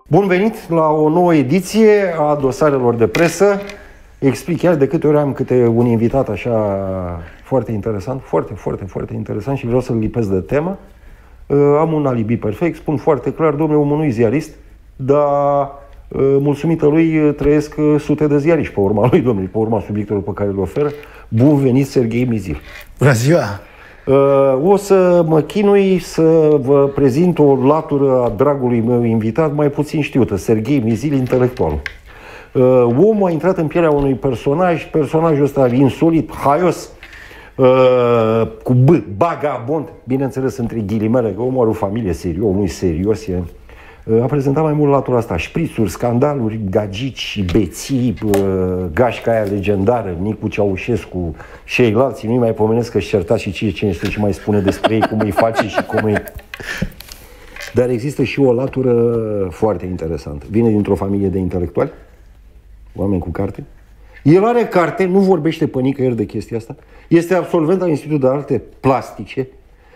Bun venit la o nouă ediție a dosarelor de presă. Explic chiar de câte ori am câte un invitat așa foarte interesant, foarte interesant și vreau să-l lipesc de temă. Am un alibi perfect, spun foarte clar, domnule, omul nu-i ziarist, dar mulțumită lui trăiesc sute de ziariști pe urma lui, domnule, pe urma subiectelor pe care le oferă. Bun venit, Serghei Mizil. Bună ziua! O să mă chinui să vă prezint o latură a dragului meu invitat mai puțin știută, Serghei Mizil, intelectual. Omul a intrat în pielea unui personajul ăsta insolit, haios, cu B, bagabond, bineînțeles între ghilimele, că omul are o familie serios, omul e serios, a prezentat mai mult latura asta, șprițuri, scandaluri, gagici, beții, gașca aia legendară, Nicu Ceaușescu și ceilalți, nu-i mai pomenesc că-și certați și cine știe ce mai spune despre ei, cum îi face și cum îi... Dar există și o latură foarte interesantă. Vine dintr-o familie de intelectuali, oameni cu carte. El are carte, nu vorbește pe nicăieri de chestia asta. Este absolvent al Institutului de Arte Plastice.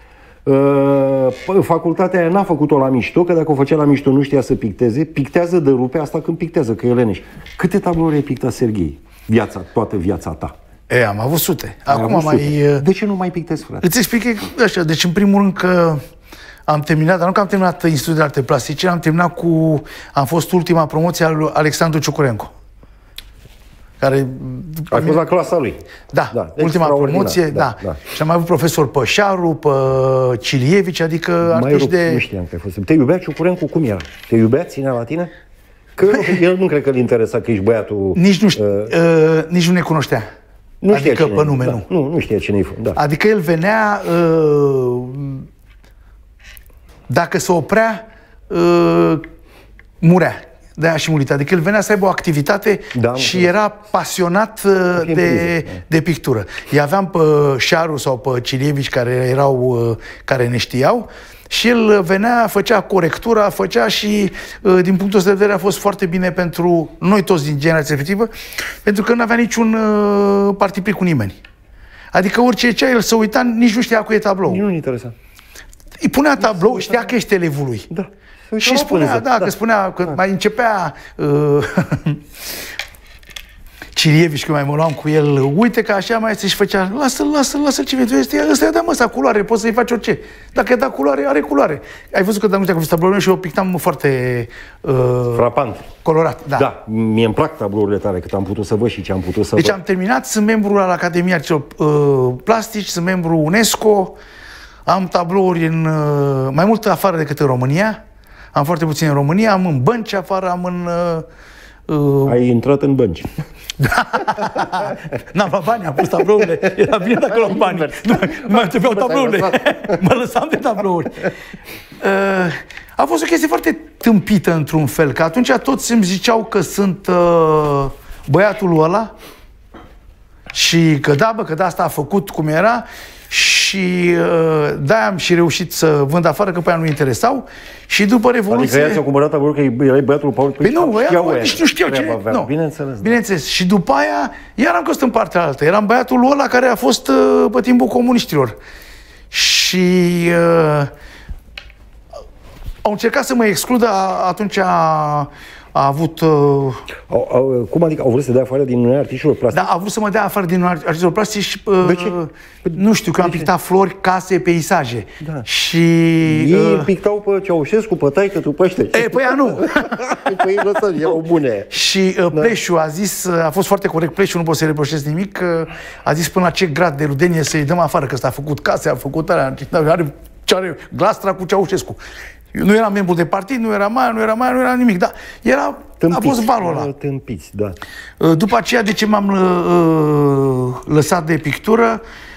Facultatea aia n-a făcut-o la mișto, că dacă o făcea la mișto nu știa să picteze. Pictează de rupe, asta când pictează, că e leneș. Câte tablouri ai pictat, Serghei? Toată viața ta. Am avut sute. Acum mai... De ce nu mai pictezi, frate? Îți explic așa. Deci, în primul rând că am terminat, dar nu că am terminat Institutul de Arte Plastice, am fost ultima promoție al lui Alexandru Ciucurencu. Care... Ai fost la clasa lui. Da, ultima promoție, da. Și am mai avut profesor Pășaru, pe Cilievici, adică artiști de... Nu știam că ai fost. Te iubea Ciucurencu, cum era? Te iubea, ținea la tine? Că el nu cred că îl interesa că ești băiatul... Nici nu ne cunoștea. Nu adică știa pe nume, nu. Nu știa cine-i. Da. Adică el venea... dacă se oprea, murea. De-aia și murit. Adică el venea să aibă o activitate și era pasionat de pictură. I aveam pe Șaru sau pe Cilievici care ne știau și el venea, făcea corectura, făcea și din punctul ăsta de vedere a fost foarte bine pentru noi toți din generația respectivă, pentru că nu avea niciun partipri cu nimeni. Adică orice ce el se uita, nici nu știa cu e tablou. Nu-i interesa. Îi punea tablou, știa că ești elevul lui. Da. Și spunea, că spunea, că mai începea Cilievici, că mai mă luam cu el, uite că așa mai este și făcea, lasă-l ce vezi, ăsta i-a dat măsa, culoare, poți să-i faci orice. Dacă i-a dat culoare, are culoare. Ai văzut că dacă am văzut tabloul și eu pictam foarte... frapant. Colorat, da. Da, mie îmi plac tablourile tale, cât am putut să văd și ce am putut să văd. Deci am terminat, sunt membru al Academiei Arților Plastici, sunt membru UNESCO, am tablouri în mai mult afară decât în România. Am foarte puțin în România, am în bănci afară, am în... Ai intrat în bănci. N-am luat bani, am pus tablourile. Era bine dacă luam bani. Nu mai trebuiau tablourile. Mă lăsam de tablouri. A fost o chestie foarte tâmpită într-un fel, că atunci toți îmi ziceau că sunt băiatul ăla și că da, asta a făcut cum era. Și de-aia am și reușit să vând afară, că pe aia nu interesau. Și după Revoluție... Adică ți-au cumpărat tablul că erai băiatul Paul? Păi nu, nici nu știau cine... No. Bineînțeles. Bineînțeles. Și după aia, iar am căzut în partea altă. Eram băiatul ăla care a fost pe timpul comuniștilor. Și au încercat să mă excludă, atunci a avut... Cum adică? Au vrut să dea afară din Uniunea Artiștilor Plastici? Da, a vrut să mă dea afară din Uniunea Artiștilor Plastici. De ce? Nu știu, că am pictat flori, case, peisaje. Da. Și... Ei pictau pe Ceaușescu, pe taică-tu, pe ăștia. Păi ea nu. Păi lăsă, erau bune. Și Pleșu a zis, a fost foarte corect, Pleșu, nu pot să-i reproșez nimic, a zis până la ce grad de rudenie să-i dăm afară, că ăsta a făcut case, a făcut alea, are glastra cu Ceaușescu. Eu nu eram membru de partid, nu era nimic, dar a fost valul ăla. Tâmpiți, da. După aceea, de ce m-am lăsat de pictură,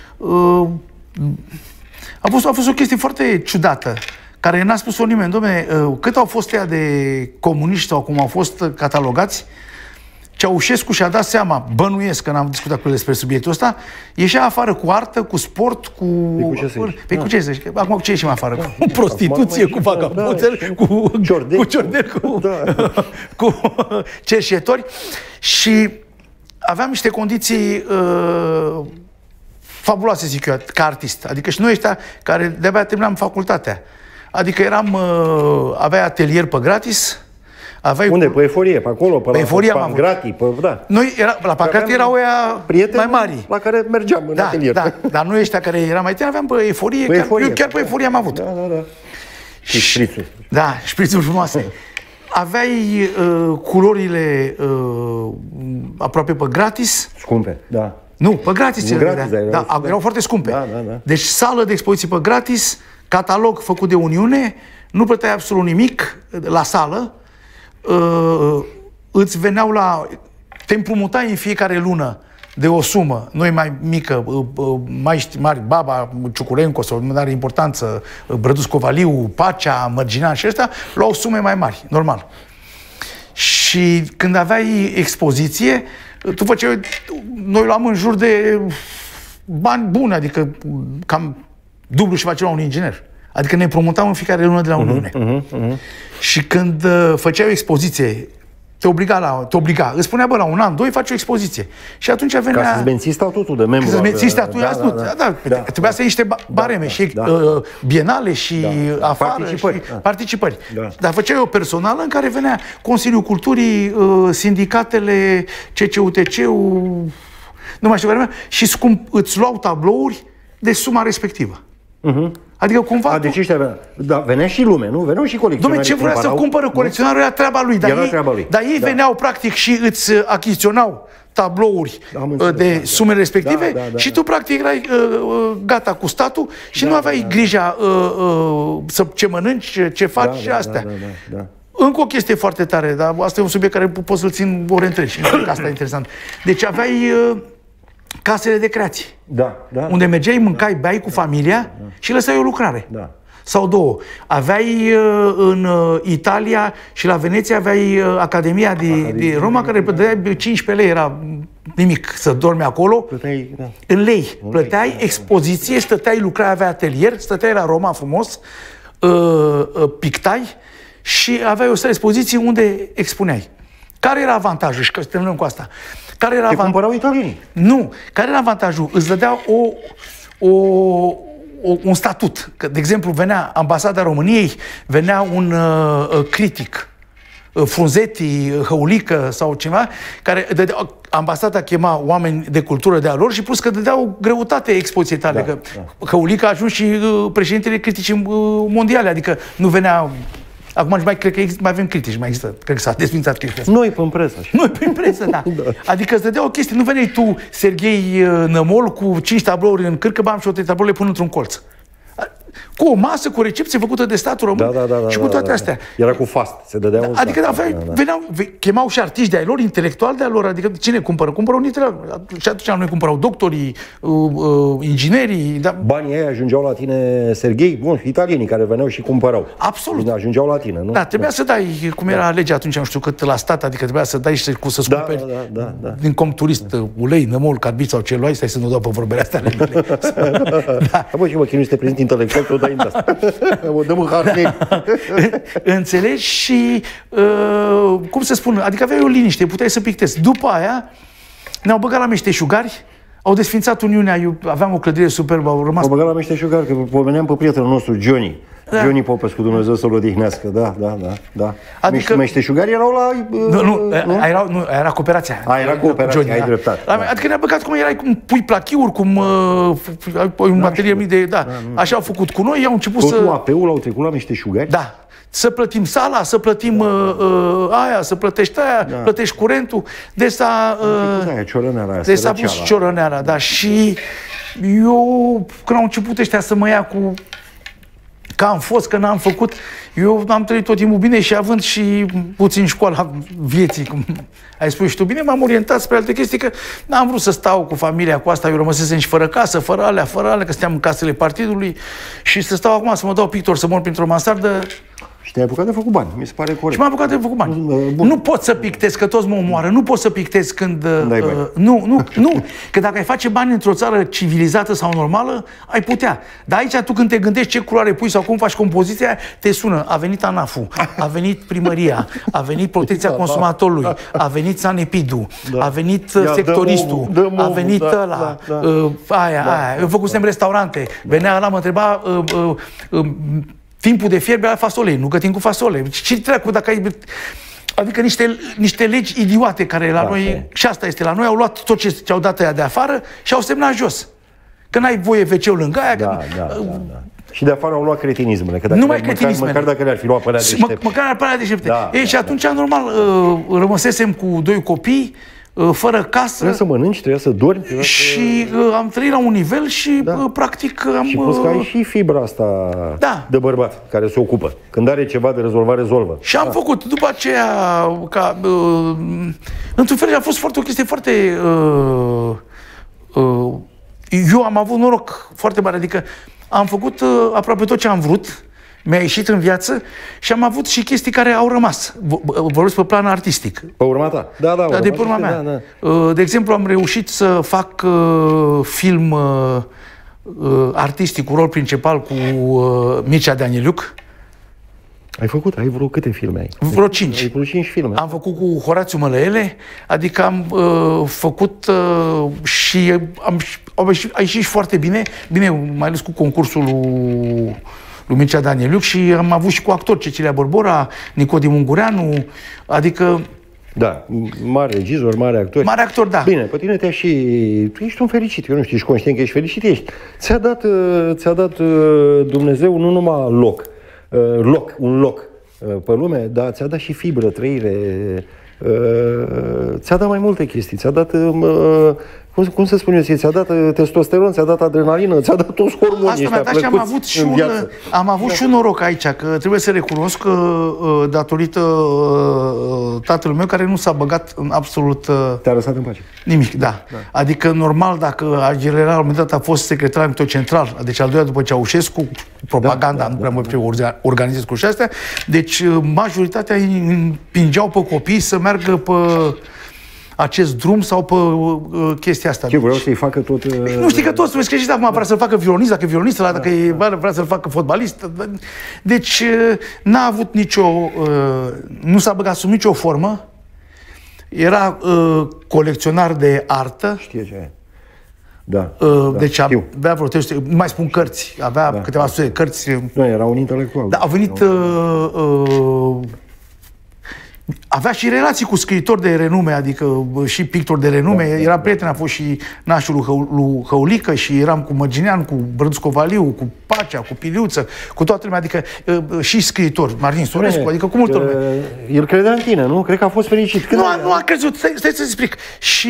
a fost o chestie foarte ciudată, care n-a spus-o nimeni. Dom'le, cât au fost ea de comuniști sau cum au fost catalogați, Ceaușescu și-a dat seama, bănuiesc că n-am discutat cu el despre subiectul ăsta, ieșea afară cu artă, cu sport, cu... Păi cu ce să zici? Acum cu ce ieșim afară? Cu prostituție, cu vagabonțel, cu ciordel, cu cerșetori. Și aveam niște condiții fabuloase, zic eu, ca artist. Adică și noi ăștia care de-abia terminam facultatea. Adică avea atelier pe gratis, Aveai Unde? Pe Eforie, pe acolo, pe Eforie la Pangrati, pe, da. Noi, la Pangrati erau ăia mai mari. La care mergeam în atelier. Da, dar noi ăștia care eram mai tineri aveam pe Eforie, eu chiar pe Eforie am avut. Da. Și șprițuri. Da, șprițuri frumoase. Aveai culorile aproape pe gratis. Scumpe, da. Nu, pe gratis. Erau foarte scumpe. Da. Deci sală de expoziții pe gratis, catalog făcut de Uniune, nu plăteai absolut nimic la sală, îți veneau te împrumutai în fiecare lună de o sumă, noi mai mică, maiști mari, Baba, Ciucurenco, sau nu are importanță, Brăduț Covaliu, Pacea, Mărginean și ăștia, luau sume mai mari, normal. Și când aveai expoziție, noi luam în jur de bani buni, adică cam dublu și facea un inginer. Adică ne împrumutam în fiecare lună de la Uniune. Și când făceai o expoziție, te obliga. Îți spunea, la un an, doi, faci o expoziție. Și atunci venea... Ca să-ți menții statutul de membru. Să-ți menții statutul, trebuia să ai niște bareme și bienale și afară participări. Și participări. Dar făceai o personală în care venea Consiliul Culturii, sindicatele, CCUTC-ul, nu mai știu care, și îți luau tablouri de suma respectivă. Adică cumva... Deci ăștia venea și lume, nu? Veneau și colecționari. Dom'le, ce vrea să cumpără colecționarul era treaba lui. Dar ei veneau practic și îți achiziționau tablouri de sume respective și tu practic erai gata cu statul și nu aveai grija ce mănânci, ce faci și astea. Încă o chestie foarte tare, dar asta e un subiect care pot să-l țin ore întregi. Asta e interesant. Deci aveai casele de creație. Unde mergeai, mâncai, beai cu familia și lăsai o lucrare. Sau două. Aveai în Italia și la Veneția aveai Academia de Roma, care plăteai 15 lei, era nimic să dormi acolo. În lei. Plăteai expoziție, stăteai, lucrai, aveai atelier, stăteai la Roma frumos, pictai și aveai o serie de expoziții unde expuneai. Care era avantajul? Și că terminăm cu asta. Care era cumpărau italienii. Nu. Care era avantajul? Îți dădea un statut. Că, de exemplu, venea Ambasada României, venea un critic, Frunzetti, Hăulică sau ceva, care ambasada chema oameni de cultură de-a lor și plus că dădeau greutate expoziției tale. Că Hăulică a ajuns și președintele Criticii Mondiale, adică nu venea... Acum cred că mai avem critici, mai există. Cred că s-a desfințat chestia asta. Noi prin presă. Noi prin presă, da. Adică îți dădea o chestie. Nu veneai tu, Serghei Nămol, cu 5 tablouri în cârcă, bam, și 8 tablouri pun într-un colț. Cu o masă, cu o recepție făcută de statul român și cu toate astea. Era cu fast, se dădea adică chemau și artiști de-ai lor, intelectuali de-ai lor, adică cine cumpără? Cumpără un intelectual. Și atunci noi cumpărau doctorii, inginerii. Banii ei ajungeau la tine, Serghei, bun, italienii care veneau și cumpărau. Absolut. Ajungeau la tine, nu? Da, trebuia să dai, cum era legea atunci, nu știu cât, la stat, adică trebuia să dai și să-ți cumperi din com turist, ulei, nămol, carbid sau ce luai, stai să nu dau pe vorbele astea ale mele. Bă, și mă chinui să te prezint intelectual, tot dai în asta. O dăm în harnei. Înțelegi? Și, cum să spun, adică aveai o liniște, puteai să pictezi. După aia, ne-au băgat la meșteșugari, au desfințat Uniunea, eu aveam o clădire superbă, au rămas... Au băgat la meșteșugari, că pomeneam pe prietenul nostru, Johnny. Johnny Popescu, Dumnezeu să-l odihnească, da. Adică... Meșteșugari erau la... Nu, era cooperația. Era cooperația, ai dreptate. Adică ne-a băgat cum erai, cum pui plachiuri, cum un atelier mic de... Așa au făcut cu noi, au început să... Totul AP-ul l-au trecut la meșteșugari? Da. Să plătim sala, să plătim aia, să plătești aia, plătești curentul. Deci s-a pus ciorăneara, da. Și eu, când au început ăștia să mă ia cu... Că am fost, că n-am făcut, eu am trăit tot timpul bine și având și puțin școala vieții, cum ai spus și tu bine, m-am orientat spre alte chestii, că n-am vrut să stau cu familia cu asta, eu rămăsesem și fără casă, fără alea, că stăteam în casele partidului și să stau acum să mă dau pictor, să mor printr-o mansardă. Și te-ai apucat de făcut bani, mi se pare corect. Și m-am apucat de făcut bani. Nu pot să pictez, că toți mă omoară, nu pot să pictez când... Nu, că dacă ai face bani într-o țară civilizată sau normală, ai putea. Dar aici tu când te gândești ce culoare pui sau cum faci compoziția, te sună, a venit ANAF-ul, a venit primăria, a venit protecția consumatorului, a venit Sanepidu, a venit sectoristul, a venit ăla, aia. Eu făcusem restaurante, venea ăla, mă întreba... timpul de fierbe la fasole, nu gătim cu fasole. Ce treacu dacă ai... Adică niște legi idiote care la noi, și asta este, la noi au luat tot ce au dat ăia de afară și au semnat jos. Că n-ai voie WC-ul lângă aia. Da. Și de afară au luat cretinismele. Că numai cretinismele. Măcar dacă le-ar fi luat pe alea deștepte. Măcar pe alea deștepte. Și atunci, normal, rămăsesem cu 2 copii, fără casă. Trebuie să mănânci, trebuie să dormi. Și am trăit la un nivel și, practic, am... Și plus că ai și fibra asta de bărbat care se ocupă. Când are ceva de rezolvat, rezolvă. Și am făcut, după aceea, într-un fel a fost o chestie foarte... eu am avut noroc foarte mare, adică am făcut aproape tot ce am vrut, mi-a ieșit în viață și am avut și chestii care au rămas. Vorbesc pe plan artistic. Pe urma ta? Da, de pe urma mea. De exemplu, am reușit să fac film artistic cu rol principal cu Mircea Danieliuc. Ai vreo câte filme ai? Vreo 5. Ai vreo 5 filme. Am făcut cu Horațiu Mălăele, adică am făcut și a ieșit foarte bine, mai ales cu concursul lui Mircea Danieliuc și am avut și cu actori, Cecilia Borbora, Nicodim Ungureanu, adică... Da, mare regizor, mare actor. Mare actor, da. Bine, pe tine tu ești un fericit, eu nu știu, ești conștient că ești fericit, ești. Ți-a dat Dumnezeu nu numai un loc pe lume, dar ți-a dat și fibră, trăire, ți-a dat mai multe chestii, ți-a dat, cum să spun eu, ți-a dat testosteron, ți-a dat adrenalină, ți-a dat toți hormonii ăștia plăcuți am avut și un noroc aici, că trebuie să recunosc că datorită tatălui meu, care nu s-a băgat în absolut... Te-a lăsat în pace. Nimic, da. Adică, normal, dacă general, la un moment dat, a fost secretar central, deci al doilea după Ceaușescu, propaganda, nu prea mă organizez cu și astea, deci majoritatea îi împingeau pe copii să meargă pe acest drum sau pe chestia asta. Ce vreau să-i facă tot... Nu știi că toți trebuie să crești, acum vrea să-l facă violonist, dacă e violonist, dacă vrea să-l facă fotbalist. Deci n-a avut nu s-a băgat sub nicio formă. Era colecționar de artă. Știe ce e. Da. Deci avea vreo 300, nu mai spun cărți, avea câteva sute de cărți. Nu, era un intelectual. Da, a venit... avea și relații cu scriitori de renume, adică și pictori de renume. Era prieten, a fost și nașul lui Hăulică și eram cu Mărginean, cu Brăduscu Valiu, cu Pacea, cu Piliuță, cu toată lumea, adică și scriitori, Marin Sorescu, adică cu multă lume. El credea în tine, nu? Cred că a fost fericit. Nu a crezut, stai să-ți explic. Și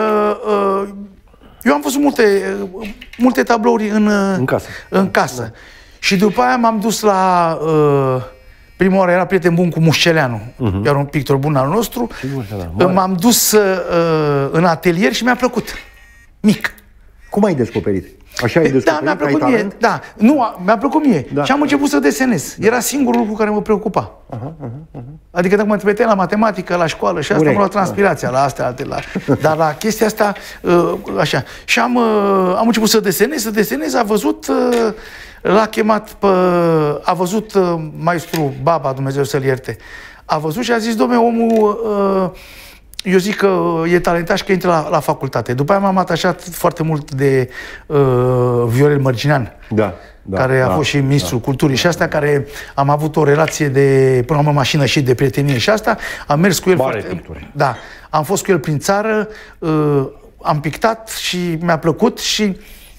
eu am văzut multe tablouri în casă. Și după aia m-am dus la... prima oară era prieten bun cu Mușceleanu, iar un pictor bun al nostru. M-am dus în atelier și mi-a plăcut. Mic. Cum ai descoperit? Așa ai descoperit? Da, mi-a plăcut mie. Da, nu, mi-a plăcut mie. Și am început să desenez. Era singurul lucru care mă preocupa. Adică dacă mă întrebeai la matematică, la școală și asta, mă lua transpirația, la astea, dar la chestia asta, așa. Și am început să desenez, a văzut... L-a chemat a văzut maestru Baba, Dumnezeu să-l ierte. A văzut și a zis, dom'le, omul, eu zic că e talentat și că intră la facultate. După aia m-am atașat foarte mult de Viorel Mărginean, care a fost și ministrul culturii și asta, care am avut o relație de, până la urmă, mașină și de prietenie și asta. Am mers cu el Da, am fost cu el prin țară, am pictat și mi-a plăcut și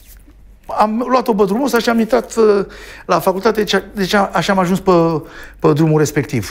am luat-o pe drumul ăsta și am intrat la facultate, deci așa am ajuns pe drumul respectiv.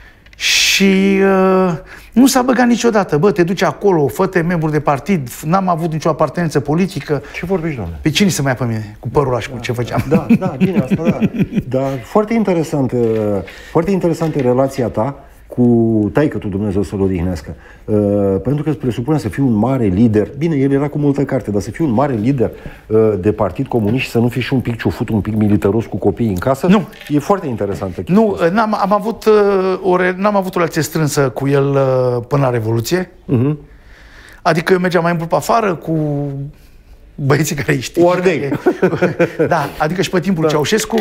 Și nu s-a băgat niciodată. Bă, te duci acolo, fă-te membru de partid, n-am avut nicio apartenență politică. Ce vorbești, doamne? Pe cine să mai ia pe mine? Cu părul ăla și cu ce făceam. Da, bine, asta da. Dar foarte interesantă relația ta cu taică-tu, Dumnezeu să-l odihnească. Pentru că îți presupune să fii un mare lider. Bine, el era cu multă carte, dar să fii un mare lider de partid comunist și să nu fii și un pic ciufut, un pic militaros cu copiii în casă. Nu. E foarte interesantă. Nu, n-am avut o relație strânsă cu el până la Revoluție. Adică eu mergeam mai mult pe afară cu băieții care îi știi. Ordei. Da, adică și pe timpul Ceaușescu.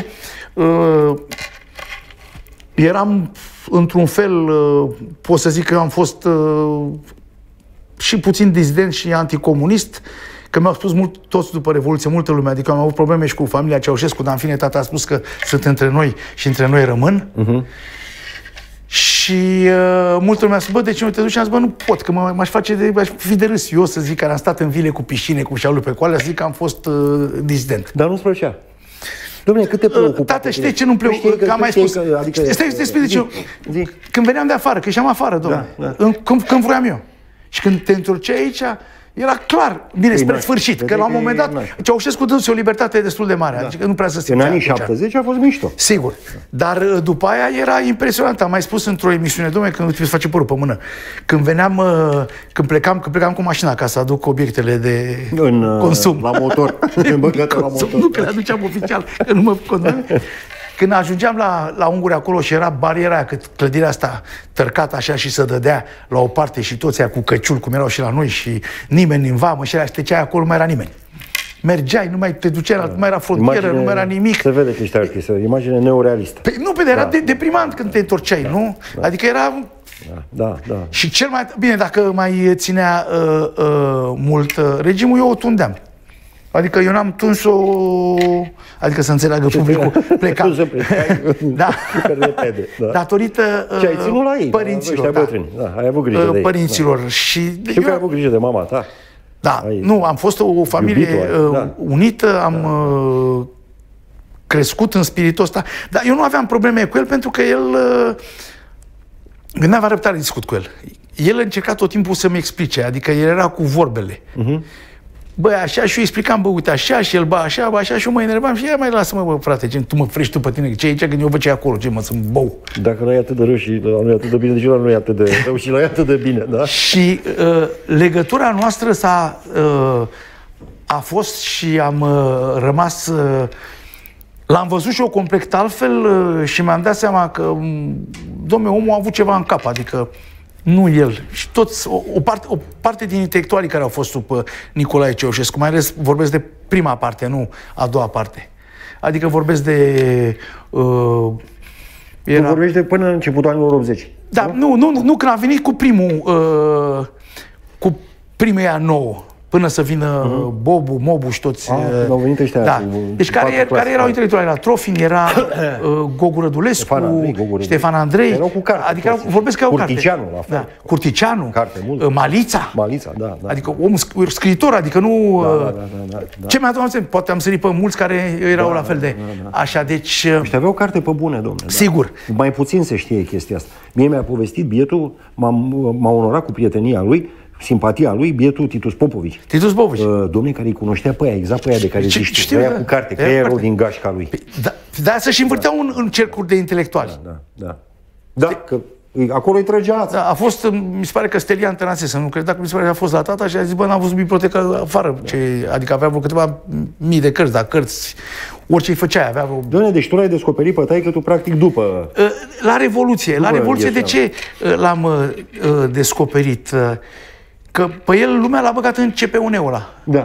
Eram, într-un fel, pot să zic că am fost și puțin dizident și anticomunist, că mi-au spus toți după Revoluție, multă lume, adică am avut probleme și cu familia Ceaușescu, dar în fine tata a spus că sunt între noi și între noi rămân. Și Și multă lume a spus, bă, de ce nu te duci? Și am zis, bă, nu pot, că m-aș fi de râs. Eu să zic că am stat în vile cu piscine, cu șaului pe coale, să zic că am fost disident. Dar nu-ți plăcea. Dom'le, cât te preocupă? Tată, știi ce nu-mi preocupă? Că am mai spus. Când veneam de afară, că ieșeam afară, dom'le, când vroiam eu. Și când te întorceai aici, era clar, bine, spre sfârșit, că la un moment dat Ceaușescu dă-se o libertate destul de mare, adică nu prea să se în anii 70 a fost mișto. Sigur, dar după aia era impresionant. Am mai spus într-o emisiune, dom'le, când îți face părul pe mână, când veneam, când plecam cu mașina ca să aduc obiectele de consum. La motor. Nu că le aduceam oficial, că nu mă condamne. Când ajungeam la Unguri acolo și era bariera aia, cât clădirea asta tărcată așa și se dădea la o parte și toți aia cu căciul, cum erau și la noi, și nimeni în vamă și aia, șteceai acolo, nu mai era nimeni. Mergeai, nu mai te duceai, nu mai era frontieră, nu mai era nimic. Se vede că ești artist, imagine neorealistă. Nu, era deprimant când te întorceai, nu? Adică era... Da. Și cel mai... Bine, dacă mai ținea mult regimul, eu o tundeam. Adică eu n-am tuns-o... Adică să înțeleagă publicul, plecam. Da. Datorită părinților. Ai avut grijă de ei. Părinților. Știu că ai avut grijă de mama ta. Da, nu, am fost o familie unită, am crescut în spiritul ăsta, dar eu nu aveam probleme cu el pentru că el... Nu aveam răbdare de discut cu el. El încerca tot timpul să-mi explice, adică el era cu vorbele. Băi, așa, și eu explicam, bă, uite, așa, și el, bă, așa, și eu mă enervam și ea mai lasă-mă, bă, frate, ce, tu mă frești tu pe tine, ce e aici, când eu văd ce e acolo, ce mă, sunt bou. Dacă nu e atât de rău și nu e atât de bine, deci nu e atât de rău și nu e atât de bine, da? Și legătura noastră a fost și am rămas, l-am văzut și eu complet altfel și mi-am dat seama că, dom'le, omul a avut ceva în cap, adică nu el. Și toți, o parte din intelectualii care au fost sub Nicolae Ceaușescu, mai ales vorbesc de prima parte, nu a doua parte. Adică vorbesc de... Tu vorbești de până în începutul anilor 80. Da, nu când a venit cu primul, cu primul ea nouă. Până să vină Bobu, Mobu și toți... au venit ăștia. Da. Deci care erau intelectuali? Era Trofin, era Gogu Rădulescu, Ștefan Andrei. Erau cu carte. Adică vorbesc că au carte. Curticianu, la fel. Da. Curticianu, Malița. Malița, da. Adică omul scriitor, adică nu... Da. Ce mi-a adus? Poate am sărit pe mulți care erau la fel de... Așa, deci... Ăștia aveau carte pe bune, domnule. Sigur. Mai puțin se știe chestia asta. Mie mi-a povestit bietul, m-a onorat cu prietenia lui, simpatia lui, bietul Titus Popovici. Titus Popovici. Domnule, care îi cunoștea pe aia, exact pe aia de care zici, aia cu carte, că erau din gașca lui. Da, să-și învârteau în cercuri de intelectuali. Da, că acolo îi trăgea ața. Da, a fost, mi se pare că Stelian Tănase, nu cred, dacă mi se pare că a fost la tata și a zis, bă, n-am văzut bibliotecă afară. Adică avea vreo câteva mii de cărți, dar cărți, orice îi făceai, avea vreo... Doamne, deci tu l-ai descoperit pe taică tu practic după... La Revoluție. La Revoluție, de ce l-am descoperit? Că pe el lumea l-a băgat în CPU-ul ăla. Da.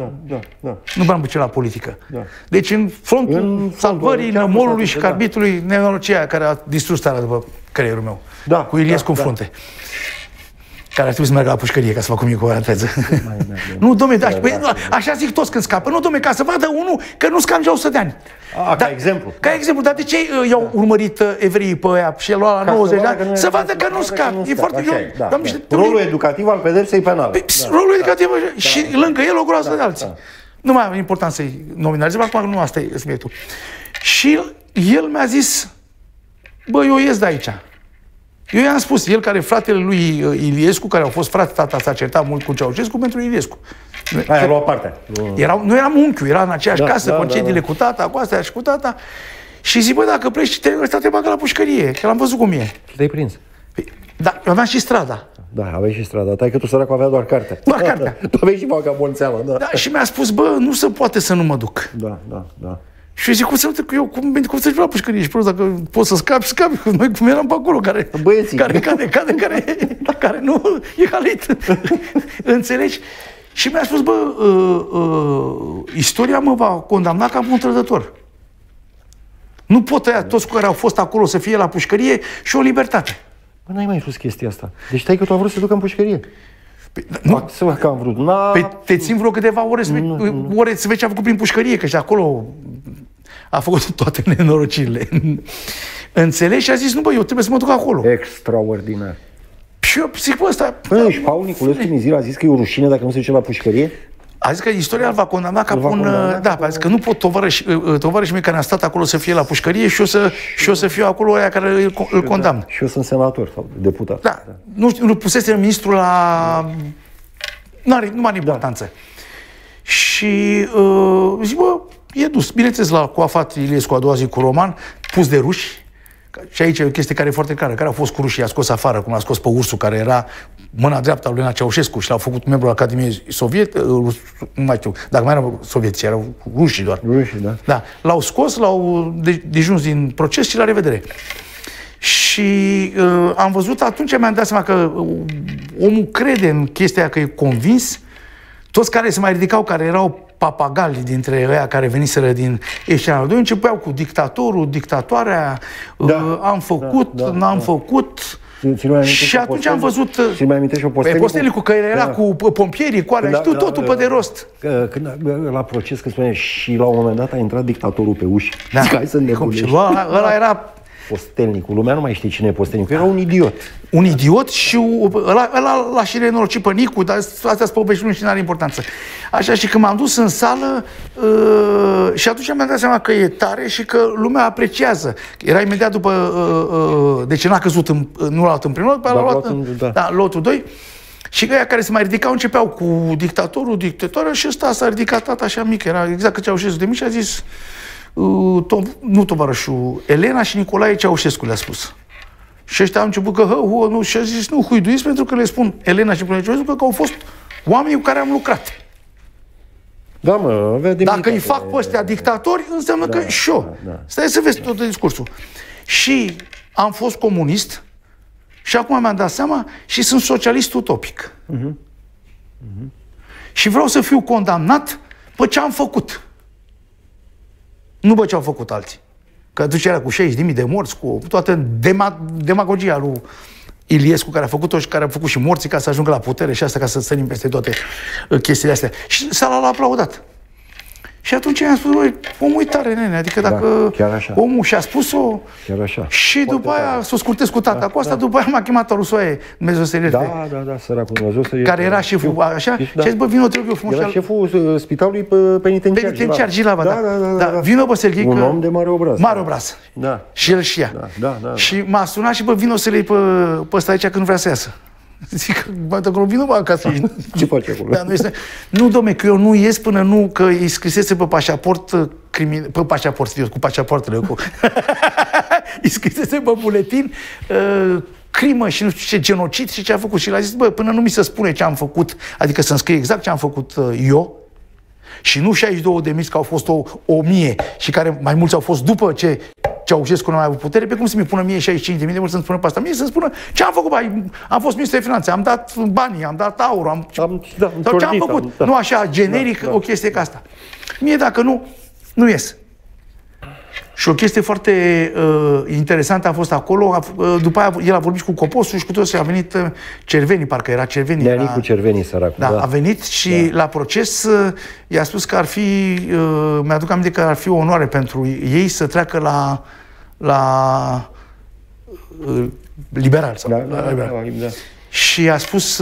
Nu v-am la politică. Da. Deci în frontul salvării, nămolului și carbitului, nenorocirea care a distrus țara după creierul meu. Da, cu Iliescu în frunte. Care ar trebui să meargă la pușcărie ca să facă mie cu o paranteză. Nu, dom'le, așa zic toți când scapă. Nu, dom'le, ca să vadă unul că nu scam 100 de ani. Ca exemplu. Ca exemplu, dar de ce i-au urmărit evreii pe aia și el la 90 de ani? Să vadă că nu scap. E foarte... Rolul educativ al pedepsei penale. Rolul educativ și lângă el o groază de alții. Nu mai am important să-i nominalizăm, acum nu asta e subiectul. Și el mi-a zis, bă, eu ies de aici. Eu i-am spus, el care fratele lui Iliescu, care au fost frate, tata s-a certat mult cu Ceaușescu pentru Iliescu. Aia lua partea. Nu eram unchiul, era în aceeași casă, concediile cu tata, cu astea și cu tata. Și zic, bă, dacă pleci, te bagă la pușcărie, că l-am văzut cum e. Te-ai prins. Da, eu aveam și strada. Da, aveai și strada. Tai că tu, săracul, avea doar cartea. Doar cartea. Tu aveai și vagabonțeala, da. Da, și mi-a spus, bă, nu se poate să nu mă duc. Da. Și eu zic, cum să nu te... Eu, cum să-și la pușcărie? Și prost, dacă poți să scapi. Noi cum eram pe acolo, băieții. care nu e halit. Înțelegi? Și mi-a spus, bă, istoria mă va condamna ca un trădător. Nu pot tăia toți care au fost acolo să fie la pușcărie și o libertate. Bă, n-ai mai spus chestia asta. Deci tai că tu a vrut să ducă în pușcărie. Nu. Să că am vrut. Păi te țin vreo câteva ore să vezi ce a făcut prin pușcărie, că și acolo a făcut toate nenorocirile. Înțelegi? Și a zis, nu bă, eu trebuie să mă duc acolo. Extraordinar. Și eu zic, bă, ăsta... Păi, și Paul Niculescu din zile a zis că e o rușine dacă nu se duce la pușcărie? A zis că istoria îl va condamna ca pun... Da, a zis că nu pot tovarășii mei care am stat acolo să fie la pușcărie și eu să fiu acolo aia care îl condamnă. Și eu sunt senator sau deputat. Da, nu știu, nu pusese ministrul la... Nu are importanță. Și zic, bă, e dus. Bineînțeles, la Coafat Iliescu a doua zi cu Roman, pus de ruși. Și aici e o chestie care e foarte clară. Care au fost cu rușii, i-a scos afară, cum l-a scos pe Ursu, care era mâna dreaptă al lui Ceaușescu și l-au făcut membru al Academiei Soviet, nu mai știu, dacă mai erau sovietici, erau rușii doar. Rușii, da. Da. L-au scos, l-au dejuns din proces și la revedere. Și am văzut, atunci mi-am dat seama că omul crede în chestia că e convins. Toți care se mai ridicau, care erau papagali dintre ăia care veniseră din Eștianul 2, începeau cu dictatorul, dictatoarea, am făcut, n-am făcut. Și atunci am văzut pe Postelicul, că era cu pompierii, cu alea, știu totul pe de rost. Când la proces, când spune, și la un moment dat a intrat dictatorul pe uși. Zic, hai să nebunești. Ăla era... Postelnicul, lumea nu mai știe cine e Postelnicul, era un idiot. Un idiot și ăla l-a și renorocit pe Nicu, dar astea sunt povești și nu are importanță. Așa, și când m-am dus în sală și atunci mi-am dat seama că e tare și că lumea apreciază. Era imediat după, deci n-a căzut, nu l-a luat în primul loc, l-a luat lotul 2. Și ăia care se mai ridicau începeau cu dictatorul, dictatoarea și ăsta s-a ridicat tata așa mic, era exact că Ceaușescu de mic și a zis... nu tovarășul, Elena și Nicolae Ceaușescu le-a spus. Și ăștia au început că nu, și a zis, nu huiduiți pentru că le spun Elena și Nicolae Ceaușescu că au fost oamenii cu care am lucrat. Da, mă, dacă îi fac pe ăstea dictatori, înseamnă că și eu. Stai să vezi tot discursul. Și am fost comunist și acum mi-am dat seama și sunt socialist utopic. Și vreau să fiu condamnat pe ce am făcut. Nu bă ce au făcut alții. Că atunci era cu 60.000 de morți, cu toată demagogia lui Iliescu, care a făcut-o și care a făcut și morții ca să ajungă la putere și asta ca să sărim peste toate chestiile astea. Și sala l-a aplaudat. Și atunci i-am spus, băi, omul e tare, nene, adică dacă omul și-a spus-o și după aia s-o scurtez cu tata cu asta, după aia m-a chemat Rusoaie, Dumnezeu să-i ierte. Da, săracul Dumnezeu să-i ierte. Care era șeful, așa, și a zis, bă, vino, trebuie eu frumos. Era șeful spitalului penitenciar Gilava, da. Vino, bă, Serghei, un om de mare obraz. Mare obraz. Da. Și el și ea. Și m-a sunat și, bă, vino să le iei pe ăsta aici că nu vrea să iasă. Zic, bă, acolo vină mă acasă. Ce face acolo? Nu, dom'le, că eu nu ies până nu, că îi scrisese pe pașaport pe pașaport, serios, cu pașaportele. Îi scrisese pe buletin crimă și nu știu ce, genocid și ce a făcut. Și l-a zis, bă, până nu mi se spune ce am făcut, adică să-mi scrie exact ce am făcut eu, și nu 62.000 că au fost 1.000 și care mai mulți au fost după ce Ceaușescu nu a mai avut putere, pe cum să mi pună mie 65.000 de mulți să-mi spună pe asta, mie să-mi spună ce am făcut, am fost ministru de finanțe, am dat banii, am dat aur, sau ce am făcut, nu așa generic, o chestie ca asta. Mie dacă nu ies. Și o chestie foarte interesantă a fost acolo, după aia el a vorbit cu Coposul și cu toți, a venit Cerveni, parcă era Cerveni. Cu Cerveni, săracul. Da, a venit și la proces i-a spus că ar fi, mi-aduc aminte că ar fi o onoare pentru ei să treacă la liberal. Sau, la liberal. Și a spus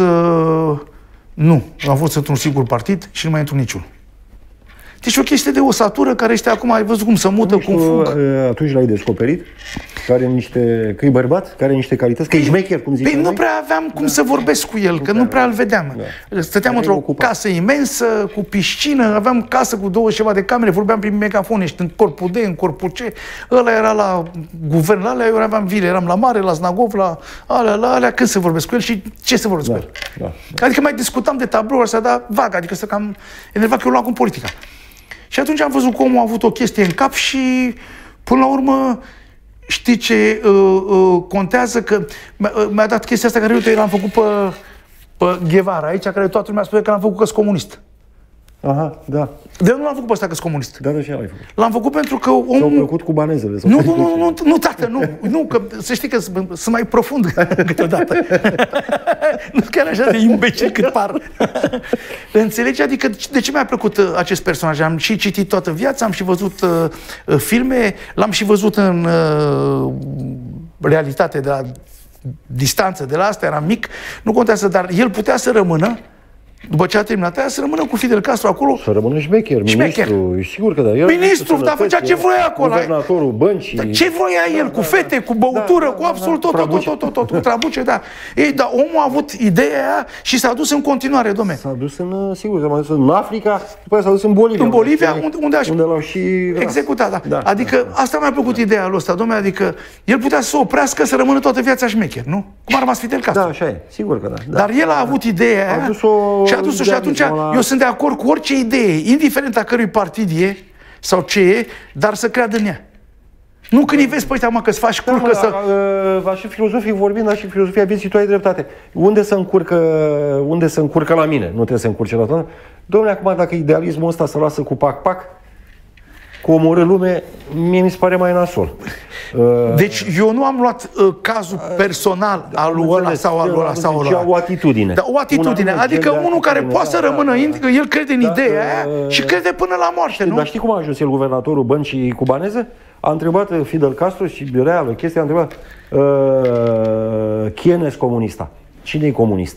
nu, am fost într-un singur partid și nu mai într-un niciun. Deci o chestie de osatură care este acum, ai văzut cum se mută, cum fug. Atunci l-ai descoperit? Că e bărbat? Care are niște calități? Că e șmecher, cum ziceam. Nu prea aveam cum să vorbesc cu el, că nu prea îl vedeam. Stăteam într-o casă imensă, cu piscină, aveam casă cu 20 ceva de camere, vorbeam prin megafon, ești în corpul D, în corpul C. Ăla era la guvern, la alea, eu aveam vile, eram la mare, la Snagov, la alea, când să vorbesc cu el și ce să vorbesc cu el. Adică mai discutam de tablouri astea, dar vag, adică să cam enervat că eu luam cu politica. Și atunci am văzut că omul a avut o chestie în cap și, până la urmă, știi ce contează? Că mi-a dat chestia asta care eu l-am făcut pe Guevara aici, care toată lumea spune că l-am făcut că-s comunist. Aha, da. De nu l-am făcut pe ăsta că sunt comunist. Da, de ce l-ai făcut? L-am făcut pentru că S-au omul... plăcut cubanezele. Nu, tată, nu, că să știi că sunt mai profund câteodată. Nu chiar așa de imbecil cât par. Înțelegi? Adică de ce mi-a plăcut acest personaj? Am și citit toată viața, am și văzut filme, l-am și văzut în realitate de la distanță de la asta, eram mic, nu contează, dar el putea să rămână, după ce a terminat aia, să rămână cu Fidel Castro acolo. Să rămână șmecher, ministru, e sigur că da. Ministru, dar făcea ce voia acolo. Guvernatorul băncii. Da, ce voia el, cu fete, cu băutură, cu absolut tot, cu trabuce, da. Ei, dar omul a avut ideea aia și s-a dus în continuare, dom'le. S-a dus în, sigur, s-a dus în Africa, după aia s-a dus în Bolivia. În Bolivia, unde l-au și executat, da. Adică asta mi-a plăcut ideea lui ăsta, dom'le, adică el putea să se oprească, să rămână toată viața șmecher, nu? Cum a rămas Fidel Castro. Da, așa e, sigur că da. Dar el a avut ideea aia și a dus-o și atunci eu sunt de acord cu orice idee, indiferent a cărui partid e sau ce e, dar să creadă în ea. Nu când îi vezi pe ăștia, mă, că-ți faci curcă să... Și filozofic vorbind, dar și filozofia vieții, tu ai dreptate. Unde se încurcă la mine? Nu trebuie să încurce la toată. Dom'le, acum, dacă idealismul ăsta se lasă cu pac-pac, cu omorâ lume, mie mi se pare mai nasol. Deci eu nu am luat cazul personal al lui ăla sau al lui ăla sau al lui ăla. O atitudine. Da, o atitudine. Adică unul care poate să rămână, el crede în ideea aia și crede până la moarte, nu? Dar știi cum a ajuns el guvernatorul băncii cubaneze? A întrebat Fidel Castro și reală chestia, a întrebat ¿Quién es comunista? Cine e comunist?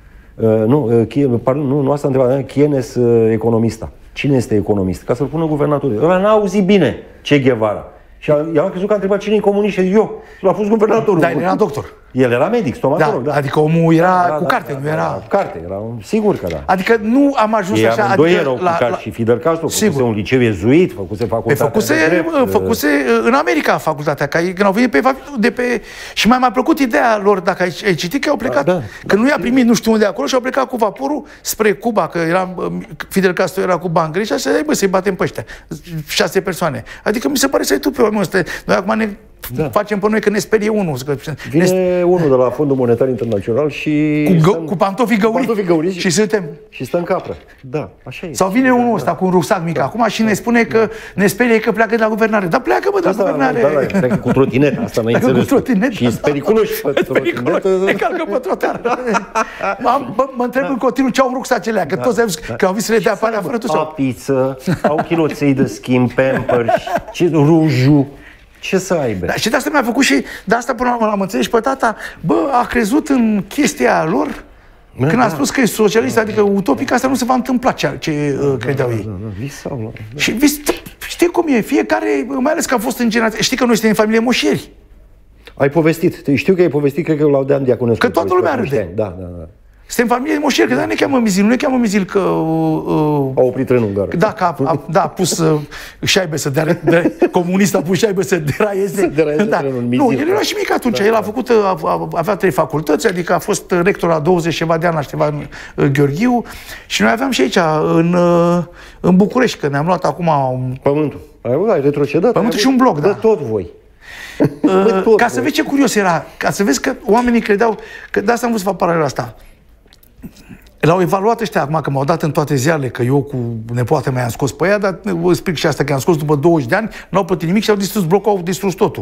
Nu asta a întrebat, ¿Quién es economista? Cine este economist? Ca să-l pună guvernatorul. Ăla n-a auzit bine Che Guevara. Și eu am crezut că a întrebat cine e comunist și eu. L-a pus guvernatorul. Dar el era doctor. El era medic, stomatolog. Da, adică omul era cu carte, nu era... Carte, era sigur că da. Adică nu am ajuns așa... Amândoi erau cu carte și Fidel Castro făcuse un liceu jezuit, făcuse facultatea de drept. Făcuse în America facultatea, că când au venit de pe... Și mai m-a plăcut ideea lor, dacă ai citit, că au plecat. Că nu i-a primit nu știu unde acolo și au plecat cu vaporul spre Cuba, că Fidel Castro era cu bani greci, și așa, bă, să-i batem pe ăștia. 6 persoane. Adică mi se pare să-i tu pe omul ăsta. Noi acum ne facem pe noi că ne sperie unul. Vine unul de la Fondul Monetar Internațional și... Cu pantofii găuriți și suntem... Și stă în capră. Da, așa e. Sau vine unul ăsta cu un rucsac mic acum și ne spune că ne sperie că pleacă de la guvernare. Dar pleacă, bă, de la guvernare. Da, pleacă cu trotineta, asta n-ai înțeles. Și e periculos pe trotinetă. Ne calcă pe trotar. Mă întreb în continuu ce au rucsacele alea, că toți au zis că au vist să le dea aparea fără tu. Au pizza, au chiloței de schimb, Pampers, rujul. Ce să aibă? Da, și de asta mi-a făcut și de asta până la urmă l-am înțeles pe tata, bă, a crezut în chestia lor când a spus că e socialist, adică utopic, asta nu se va întâmpla ce credeau ei. Visau. Și știi cum e, fiecare, mai ales că a fost în generație, știi că noi suntem în familie moșieri. Ai povestit, știu că ai povestit, cred că la Dean Diaconescu. Că toată lumea râde. Da. Suntem familie moșieri, că da, ne cheamă Mizil, nu ne cheamă Mizil că... A oprit trenul în gară. Da, a pus șaibe să comunist a pus șaibe să deraieze. Trenul în Mizil. Nu, el era și mic atunci, el a făcut, avea 3 facultăți, adică a fost rector la 20 ceva de ani la Ștefan Gheorghiu și noi aveam și aici, în București, că ne-am luat acum... Pământul. Ai retrocedat. Pământul și un bloc, da. Tot voi. Ca să vezi ce curios era, ca să vezi că oamenii credeau, că de asta am vrut să fac paralela asta. L-au evaluat ăștia acum, că m-au dat în toate ziarele, că eu cu nepoate mea am scos pe ea, dar vă explic și asta, că am scos după 20 de ani, n-au plătit nimic și au distrus blocul, au distrus totul.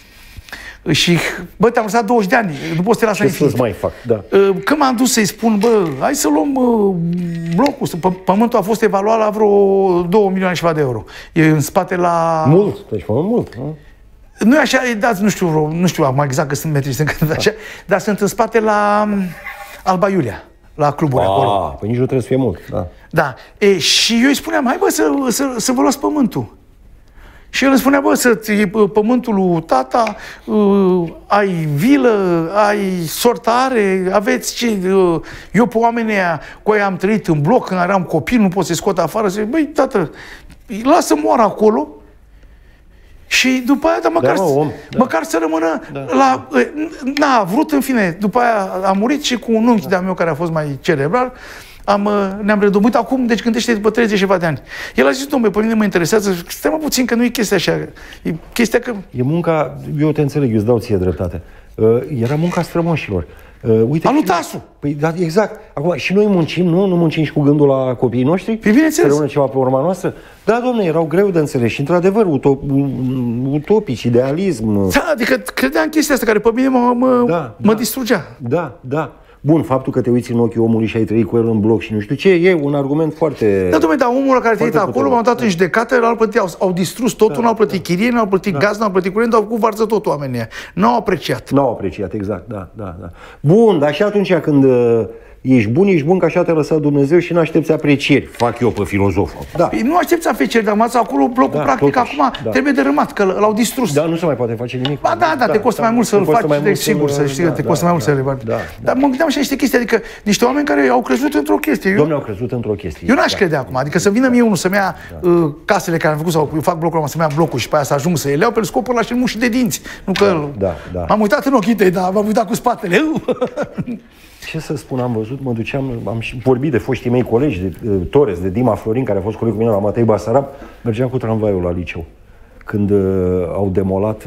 Și, bă, te-am lăsat 20 de ani, nu poți să te lasă infinit. Ce să mai fac, da. Când m-am dus să-i spun, bă, hai să luăm blocul, pământul a fost evaluat la vreo 2 milioane și ceva de euro. E în spate la... Mult, deci mult, nu? Nu e așa, dați, nu știu acum exact că sunt metri, așa, dar sunt în spate la Alba Iulia, la cluburi acolo. Păi nici nu trebuie să fie mult, da. Da, și eu îi spuneam, hai bă, să vă luați pământul. Și el îmi spunea, bă, să-ți iei pământul lui tata, ai vilă, ai sortare, aveți ce... Eu pe oamenii aia, cu aia am trăit în bloc, când eram copil, nu pot să-i scot afară, zic, băi, tată, lasă moară acolo. Și după aia, dar măcar să rămână la... N-a vrut, în fine, după aia a murit și cu un unchi de-a meu care a fost mai cerebral, ne-am redomit acum, deci gândește după 30 ceva de ani. El a zis, dom'le, pe mine mă interesează, stai mă puțin că nu e chestia așa, e chestia că... E munca, eu te înțeleg, eu îți dau ție dreptate. Era munca strămoșilor. Uite, a lui Tasu. Păi, da, exact. Acum, și noi muncim, nu? Nu muncim și cu gândul la copiii noștri? Păi, bineînțeles. Să rămână ceva pe urma noastră? Da, domne, erau greu de înțeles și, într-adevăr, utopici, idealism. Da, adică credeam chestia asta care pe mine mă distrugea. Da, da. Bun, faptul că te uiți în ochii omului și ai trăit cu el în bloc și nu știu ce, e un argument foarte... Da, dom'le, dar omul care te uită acolo, m-au dat în judecată, au distrus totul, n-au plătit chirie, n-au plătit gaz, n-au plătit curent, au făcut varză tot oamenii. N-au apreciat. N-au apreciat, exact, da. Bun, dar și atunci când ești bun, că așa te-a lăsat Dumnezeu și n-aștepți aprecieri. Fac eu pe filozoful. Da. Păi nu aștepți aprecieri, dar acolo blocul practic totuși, acum trebuie dărâmat, că l-au distrus. Da, nu se mai poate face nimic. Ba da, te costă mai mult să-l faci, sigur, să știi că te costă mai mult să reparti. Dar mă gândeam și niște chestii, adică niște oameni care au crezut într-o chestie. Dom'le, au crezut într-o chestie. Eu n-aș crede acum, adică să vină mie unul să-mi ia casele care am făcut sau eu fac blocul să-mi ia blocul și pe aia să ajung să le iau pe scopul ăla și muși de dinți. Nu că m-am uitat în ochii tăi, dar m-am uitat cu spatele. Ce să spun, am văzut, mă duceam, am și vorbit de foștii mei colegi, de Torres, de Dima Florin, care a fost coleg cu mine la Matei Basarab, mergeam cu tramvaiul la liceu. Când au demolat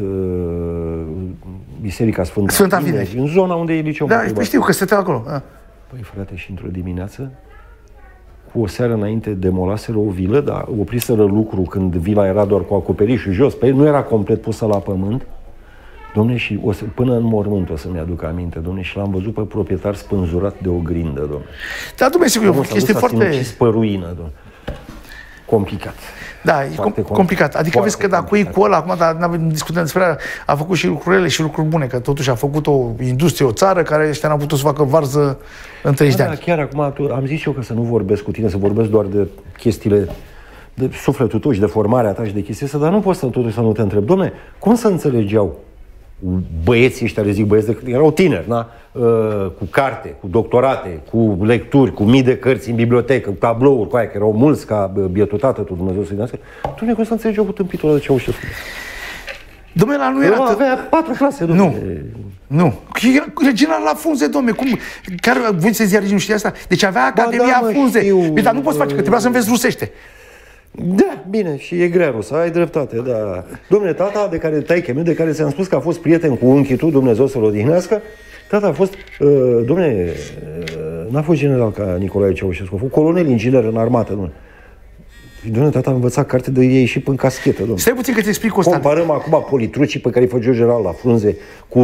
Biserica Sfânta Vineri, în zona unde e liceul. Da, știu că stătea acolo. Păi frate, și într-o dimineață, cu o seară înainte, demolaseră o vilă, dar opriseră lucru când vila era doar cu acoperișul jos, pe el nu era complet pusă la pământ. Dom'le, și până în mormânt o să-mi aduc aminte, dom'le, și l-am văzut pe proprietar spânzurat de o grindă, dom'le. Da, dom'le, sigur, este foarte... pe ruină, dom'le. Complicat. Da, e complicat. Adică vezi că dacă e cu ăla, acum, dar n-am discutat despre a făcut și lucrurile și lucruri bune, că totuși a făcut o industrie, o țară care ăștia n-au putut să facă varză în 30 de ani. Chiar acum am zis eu că să nu vorbesc cu tine, să vorbesc doar de chestiile de sufletul tău și de formarea ta și de chestii astea, dar nu poți totuși să nu te întreb. Dom'le, cum să înțelegeau băieții ăștia, le zic băieți, erau tineri, da? Cu carte, cu doctorate, cu lecturi, cu mii de cărți în bibliotecă, cu tablouri, cu aia, că erau mulți ca bietul tată, tu Dumnezeu să-i nască. Tu nu cum să înțelegi eu cu tâmpitul ăla de Ceaușescu? Dom'le, ăla nu era... Avea 4 clase, dom'le. Nu. Era general la frunze, dom'le. Cum? Chiar voi să ziariți nu știi asta? Deci avea Academia frunze. Dar nu poți face, că trebuia să înveți rusește. Da, bine, și e grea rusă, ai dreptate, da. Dom'le, tata de care taică-miu, de care ți-am spus că a fost prieten cu unchiul tu, Dumnezeu să-l odihnească, tata a fost, dom'le, n-a fost general ca Nicolae Ceaușescu, a fost colonel inginer în armată, dom'le. Dom'le, tata a învățat carte de ei și până caschetă, dom'le. Stai puțin că te explic, Costan. Comparăm acum politrucii pe care îi făceau general la frunze cu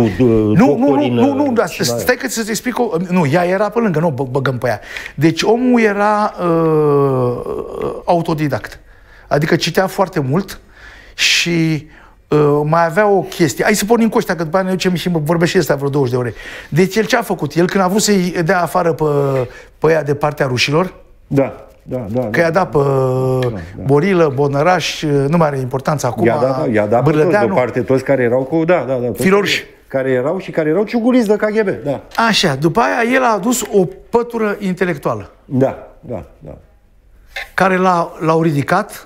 Nu, da, stai că să-ți explic. Nu, ea era pe lângă, nu băgăm pe ea. Deci omul era autodidact. Adică citea foarte mult și mai avea o chestie. Hai să pornim cu ăștia, că după aia ne ducem și vorbește ăsta vreo 20 de ore. Deci el ce a făcut? El când a vrut să-i dea afară pe ea de partea rușilor, că i-a dat pe Borilă, Bonăraș, nu mai are importanță acum. I-a dat pe toți, deoparte toți care erau cu... Filoruși. Care erau ciuguliți de KGB, da. Așa, după aia el a adus o pătură intelectuală. Da. Care l-au ridicat,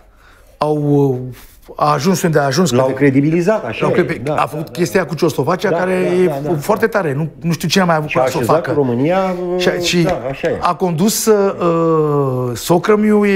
a ajuns unde a ajuns. L-au credibilizat, așa a făcut chestia cu Ciostofacea, care e foarte tare. Nu știu cine a mai avut ca să o facă. România, și a condus socrămiu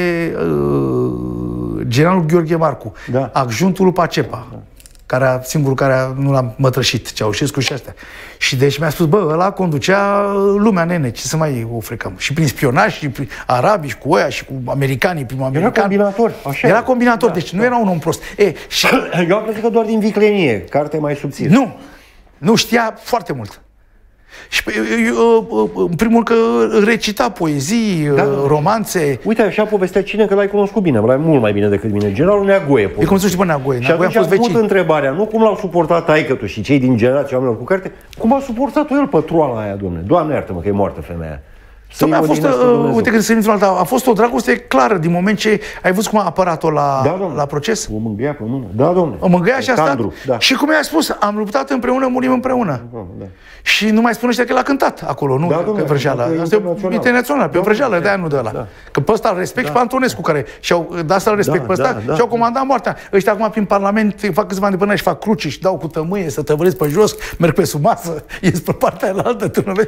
generalul Gheorghe Marcu, adjunctul lui Pacepa. Singurul care nu l-a mătrășit, Ceaușescu și astea. Și deci mi-a spus, ăla conducea lumea, nene, ce să mai ofrecăm? Și prin spionaj, și prin arabii, și cu ăia, și cu americanii, primul american. Era combinator, așa. Era combinator, deci nu era un om prost. Eu am crezut că doar din viclenie, carte mai subțire. Nu, știa foarte mult. Și în primul că recita poezii, romanțe. Uite, așa povestea cine, că l-ai cunoscut bine, l-ai mult mai bine decât mine. Generalul Neagoe. E cum să știi pe Neagoe. Și atunci a pus întrebarea, nu cum l-au suportat taică-tu și cei din generația oamenilor cu carte, cum a suportat-o el pătroala aia, dom'le. Doamne, iartă-mă că e moartă femeia. A fost, uite când se într-o alta, a fost o dragoste clară din moment ce ai văzut cum a apărat-o la proces. O mângâia pe mână. Da, dom'le. O mângâia și a stat. Și cum i-a spus, am luptat împreună, murim împreună. Și nu mai spune că l-a cântat acolo, nu pe vrăjeală. Asta e internațional, pe vrăjeală, de-aia nu de ăla. Că pe ăsta îl respect și pe Antonescu, care de asta îl respect pe ăsta și au comandat moartea. Ăștia acum prin Parlament fac câțiva ani de până și fac cruci și dau cu tămâie să tăvălesc pe jos, merg pe sub masă, ies pe partea aia, tu nu vezi.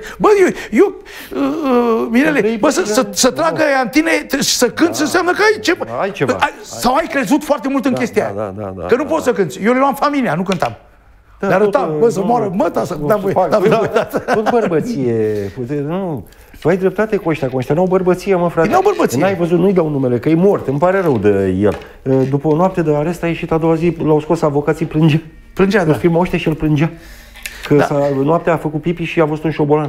Mirele, să tragă aia în tine și să cânti, înseamnă că ai ceva. Sau ai crezut foarte mult în chestia aia. Că nu poți să cânti. Eu le luam familia, nu cântam. Le arăta, bă, să moară măta, să da voi. Tot bărbăție. Nu. Tu ai dreptate cu ăștia n-au bărbăție, mă, frate. N-au bărbăție. N-ai văzut, nu-i dau numele, că e mort, îmi pare rău de el. După o noapte de arest a ieșit a doua zi, l-au scos avocații, plângea. Plângea, da. Filmau ăștia și el plângea. Că noaptea a făcut pipi și a văzut un șobolan.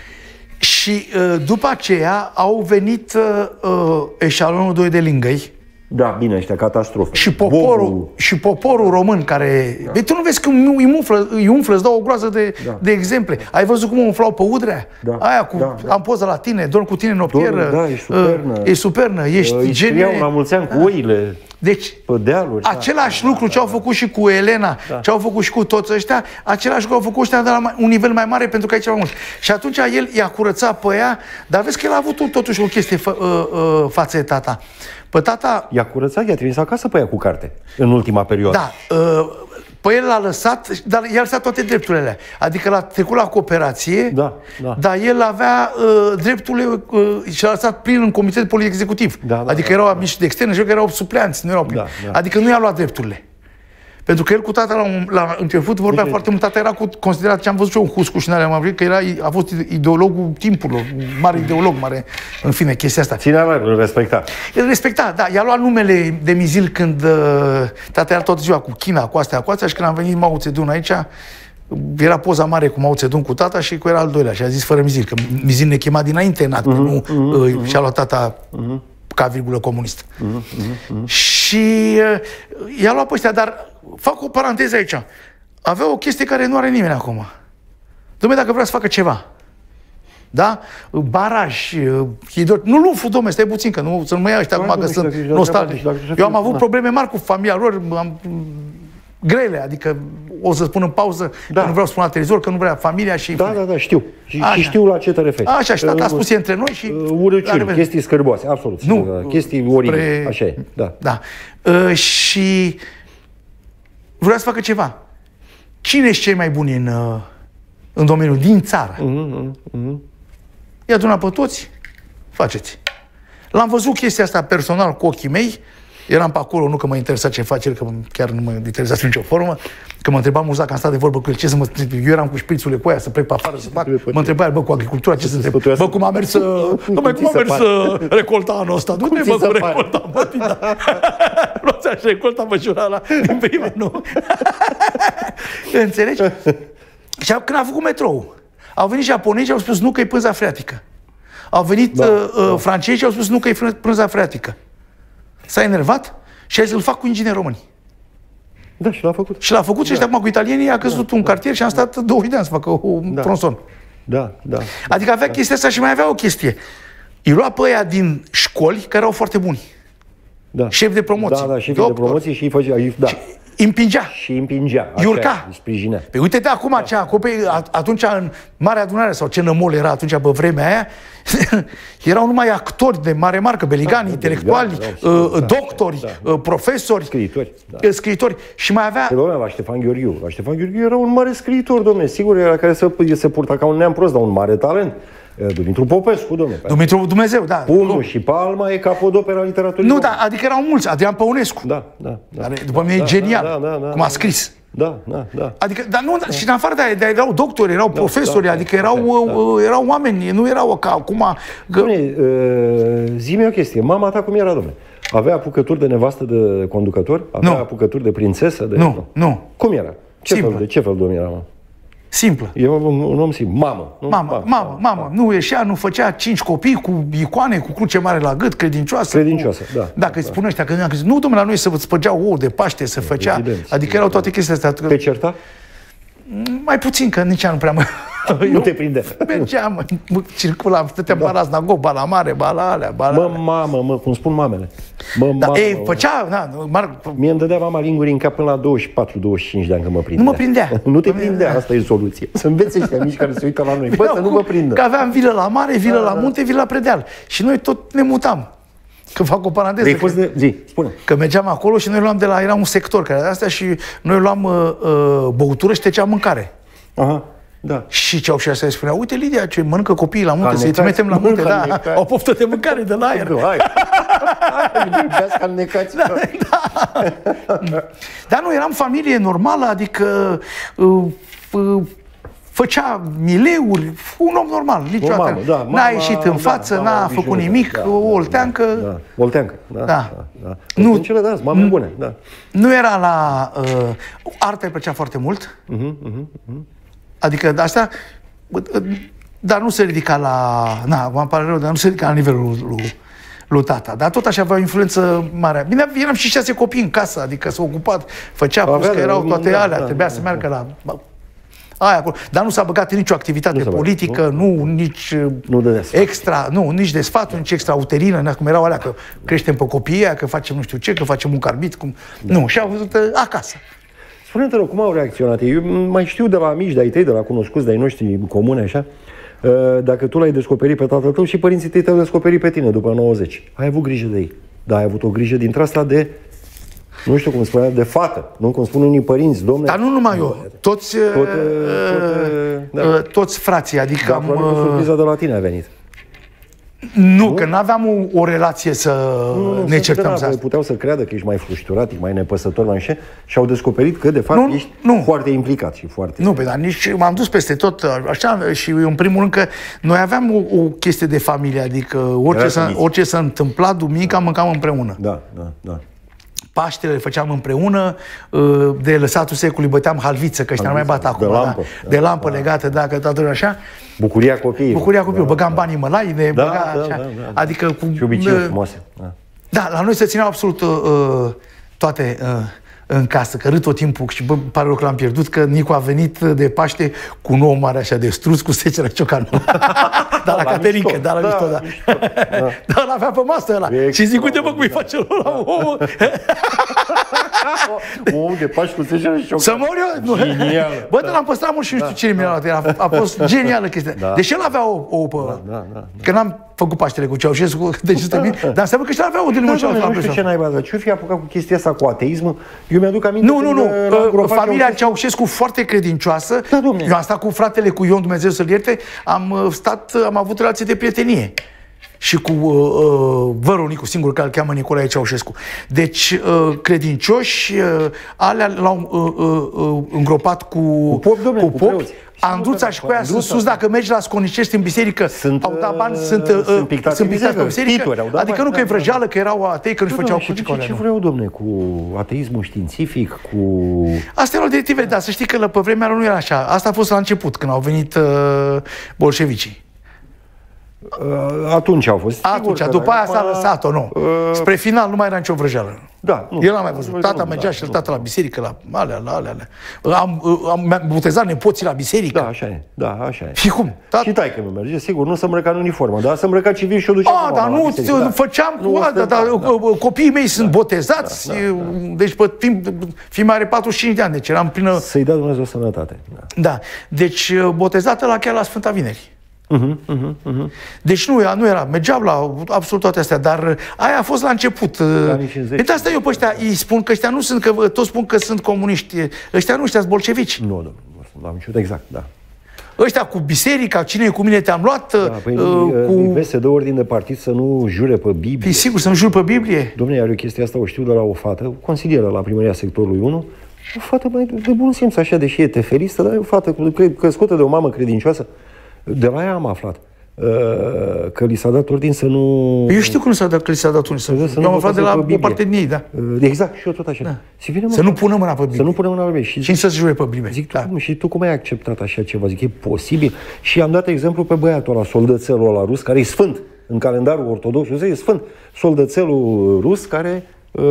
Și după aceea au venit eșalonul 2 de Lingăi. Da, bine, ăștia, catastrofă. Și poporul român care... Da. Tu nu vezi că îi umflă, îți dau o groază de exemple. Ai văzut cum umflau pe Udrea? Da. Aia cu am poză la tine, dorm cu tine în noptieră. Da, ești supernă. E supernă, ești genie. La mulți ani cu oile. Deci, pe dealuri, același lucru ce au făcut și cu Elena, ce au făcut și cu toți ăștia, același lucru au făcut ăștia de la un nivel mai mare pentru că aici mai mult. Și atunci el i-a curățat pe ea, dar vezi că el a avut totuși o chestie față de tata. Pe tata... I-a curățat, i-a trimis acasă pe ea cu carte, în ultima perioadă. Da, pe el l-a lăsat, dar i-a lăsat toate drepturile alea. Adică l-a trecut la cooperație, dar el avea drepturile și l-a lăsat plin în comitet politic executiv. Adică erau miniștri de externe și erau supleanți, nu erau plini. Adică nu i-a luat drepturile. Pentru că el cu tata la început vorbea foarte mult, tata era considerat, ce am văzut eu în Huscu și n-am că a fost ideologul timpurilor, mare ideolog, mare, în fine, chestia asta. Ținea mare, îl respecta. El respecta, da, i-a luat numele de Mizil când tata era toată ziua cu China, cu astea și când am venit Mao Zedong aici, era poza mare cu Mao Zedong cu tata și cu era al doilea și a zis fără Mizil, că Mizil ne chema dinainte, nu și-a luat tata ca virgulă comunistă. Și i-a luat pe ăștia, dar fac o paranteză aici. Avea o chestie care nu are nimeni acum. Dom'le, dacă vrea să facă ceva, da? Baraj, nu lufu, dom'le, stai puțin, că nu, să nu mă ia ăștia acum, că sunt nostalgici. Eu am avut probleme mari cu familia lor, grele, adică o să spun în pauză că nu vreau să spun la televizor, că nu vrea familia și... Da, știu. Și știu la ce te referi. Așa, și tata a spus între noi și... Urăciuni, chestii scârboase, absolut. Nu, chestii oribile, așa e. Da. Și vrea să facă ceva. Cine sunt cei mai buni în domeniul din țară? I-a adunat pe toți, faceți. L-am văzut chestia asta personal cu ochii mei, eram pe acolo, nu că mă interesa ce face el, că chiar nu mă interesa în nicio formă, că mă întreba Muza, că am stat de vorbă cu el, ce să mă... Eu eram cu șprițurile cu aia, să plec pe afară, să fac... Mă întreba, bă, cu agricultura, ce să întreb? Bă, cum a mers recolta anul ăsta? Nu-i bă, cum recolta, bă, tine. Luați așa, recolta mășurala din prima, nu? Înțelegi? Și când a făcut metrou, au venit japonezi și au spus nu, că e pânza freatică. Au venit francezi și au spus nu, că e pânza freatică. S-a enervat și a zis, îl fac cu ingineri români. Da, și l-a făcut. Și l-a făcut și ăștia acum cu italienii a căzut un cartier și am stat 20 de ani să facă un tronson. Da. Adică avea chestia asta și mai avea o chestie. Îi lua pe ăia din școli care erau foarte buni. Șefi de promoție. Da, șefi de promoție și îi făcea... Îi împingea. Și îi împingea. Îi urca. Îi sprijinea. Păi uite-te acum ce acoperi, atunci în Marea Adunare sau ce nămol era atunci pe vremea aia, erau numai actori de mare marcă, beligani, intelectuali, doctori, profesori, scriitori. Și mai avea... La Ștefan Gheorghiu. La Ștefan Gheorghiu era un mare scriitor, dom'le, sigur, era care se purta ca un neam prost, dar un mare talent. Dumitru Popescu, dom'le. Dumitru Dumnezeu, da. Pumnul și Palma e capodopera literaturii. Nu, da, adică erau mulți. Adrian Păunescu. Da. După mine e genial, cum a scris. Da. Adică, dar nu, și în afară de aia, erau doctori, erau profesori, adică erau oameni, nu erau ca acum... Zi-mi o chestie, mama ta cum era, dom'le? Avea apucături de nevastă de conducător? Avea apucături de prințesă? Nu. Cum era? Ce fel de om era, mă? Simplă. E un om simplu. Mamă. Nu ieșea, nu făcea 5 copii cu icoane, cu cruce mare la gât, credincioasă. Da. Dacă îți spune ăștia că nu, domnule, la noi să spăgeau ouă de Paște, să făcea. Adică erau toate chestiile astea. Te certa? Mai puțin, că nici nu prea mă... Nu te prinde. Mergeam, circulam, stăteam ba la Znagov, ba la mare, ba la alea, ba la alea. Mamă, cum spun mamele. Făcea, mie îmi dădea mama linguri în cap până la 24-25 de ani că mă prindea. Nu mă prindea. Nu te prindea, asta e soluția. Să învețe ăștia mici care se uită la noi. Bă, să nu mă prindă. Că aveam vilă la mare, vilă la munte, vilă la predeal. Și noi tot ne mutam. Că fac o paranteză. Spune. Că mergeam acolo și noi luam era un sector care de astea și noi luam băutură și teceam mâncare. Aha. Da. Și Ceaușescu spunea, uite Lidia, ce mănâncă copiii la munte, să-i trimitem la munte, da, o poftă de mâncare de la aer. Iubească necați. Da. Dar nu, eram familie normală, adică făcea mileuri, un om normal, niciodată. Da, n-a ieșit în față, n-a făcut nimic, o olteancă. Da. Olteancă, da. Da. Nu, în cele de azi, mame bune, da. Nu era la... arta îi plăcea foarte mult. Adică asta... Dar nu se ridica la... Na, mă pare rău, dar nu se ridica la nivelul lui tata. Dar tot așa avea o influență mare. Bine, eram și 6 copii în casă, adică s-a ocupat, făcea, plus că erau toate alea, trebuia să meargă la... Aia acolo. Dar nu s-a băgat în nicio activitate politică, nici extra, nici de sfaturi, nici extrauterină, cum erau alea, că creștem pe copiii aia, că facem nu știu ce, că facem un carbit, cum... Nu, și-au văzut acasă. Spune-te rog, cum au reacționat? Eu mai știu de la amici de-ai tăi, de la cunoscuți de-ai noștri comune, așa, dacă tu l-ai descoperit pe tatăl tău și părinții tăi te-au descoperit pe tine după 90. Ai avut grijă de ei. Da, ai avut o grijă dintre asta de... Nu știu cum spunea, de fată, nu cum spun unii părinți, domne. Dar nu numai eu, toți frații, adică am... surpriza de la tine a venit. Nu, că n-aveam o relație să ne certăm. Puteau să creadă că ești mai frușturat, mai nepăsător, mai așa, și au descoperit că, de fapt, ești foarte implicat și foarte... Nu, dar nici m-am dus peste tot, așa, și în primul rând că noi aveam o chestie de familie, adică orice s-a întâmplat, duminica mâncam împreună. Da. Paștele le făceam împreună, de lăsatul secului băteam halviță, că ăștia nu mai bat acum, de lampă legată, că toată așa. Bucuria copiilor. Băgam banii în mălai, adică cu... Și obiceiuri frumoase. Da, la noi se țineau absolut toate în casă, că râd tot timpul și pare rău că l-am pierdut, că Nicu a venit de Paște cu un ou mare așa de struț, cu secera ciocanul. Dar la Caterinca, la mișto, da. Dar l-avea pe masă ăla. Și zic, uite bă cum îi face ăla ou. Ou de Paște cu secera și ciocanul. Să mor eu? Genial. Bă, l-am păstrat mult și nu știu cine mi-a luat. A fost genială chestia. Deși el avea ou pe ăla. Că n-am făcut Paștele cu Ceaușescu, deci dar înseamnă că și avea o din nu știu ce naiba, dar ce-o fi apucat cu chestia asta cu ateismul? Eu mi-aduc aminte. Nu. Familia Ceaușescu foarte credincioasă. Da, domne. Eu am stat cu fratele, cu Ion, Dumnezeu să-l ierte, am avut relații de prietenie. Și cu vărul Nicu, singur care îl cheamă Nicolae Ceaușescu. Deci, credincioși, alea l-au îngropat cu popi. Andruța și cu aia sunt sus, dacă mergi la Sconicești în biserică, au dat bani, sunt pictați pe biserică. Adică nu că e vrăjeală, că erau atei, că nu-și făceau cu cicolea. Ce vreau, domne, cu ateismul științific, cu... Astea erau directive, dar să știi că pe vremea nu era așa. Asta a fost la început, când au venit bolșevicii. Atunci au fost. Atunci, după aia s-a lăsat-o, nu. Spre final nu mai era nicio vrăjeală. Da. El n-a mai văzut. Tata mergea și tata la biserică, la alea. Am botezat nepoții la biserică. Da, așa e. Și cum? Și taică nu merge, sigur, nu se îmbrăca în uniformă, dar se îmbrăca civil și o ducea. Dar nu, făceam cu dar copiii mei sunt botezați, deci pe timp, fiul are 45 de ani, deci eram plină... Să-i dea Dumnezeu sănătate. Da, deci botezată la chiar la Sfânta Vineri. Deci nu era, mergeam la absolut toate astea, dar aia a fost la început. De asta eu pe ăștia îi spun că ăștia nu sunt, că toți spun că sunt comuniști. Ăștia nu, ăștia sunt bolșevici. Nu am niciun exact, da. Ăștia cu biserica, cine e cu mine te-am luat. Se dă ordin de partid să nu jure pe Biblie. Păi sigur, să nu jur pe Biblie. Dom'le, iar eu chestia asta o știu de la o fată, consilieră la primăria sectorului 1, o fată mai de bun simț, așa, deși e tefelistă, dar e o fată crescută de o mamă credincioasă. De la ea am aflat că li s-a dat ordin să nu... Eu știu că li s-a dat ordin să nu... Eu am aflat de la o parte din ei, da. Exact, și eu tot așa. Da. Să nu pună mâna pe Biblie. Să nu pună mâna pe Biblie. Și să-ți jure pe Biblie. Zic, și tu cum ai acceptat așa ceva? Zic, e posibil? Și am dat exemplu pe băiatul ăla, soldățelul ăla rus, care e sfânt în calendarul ortodox. Eu zic, e sfânt. Soldățelul rus care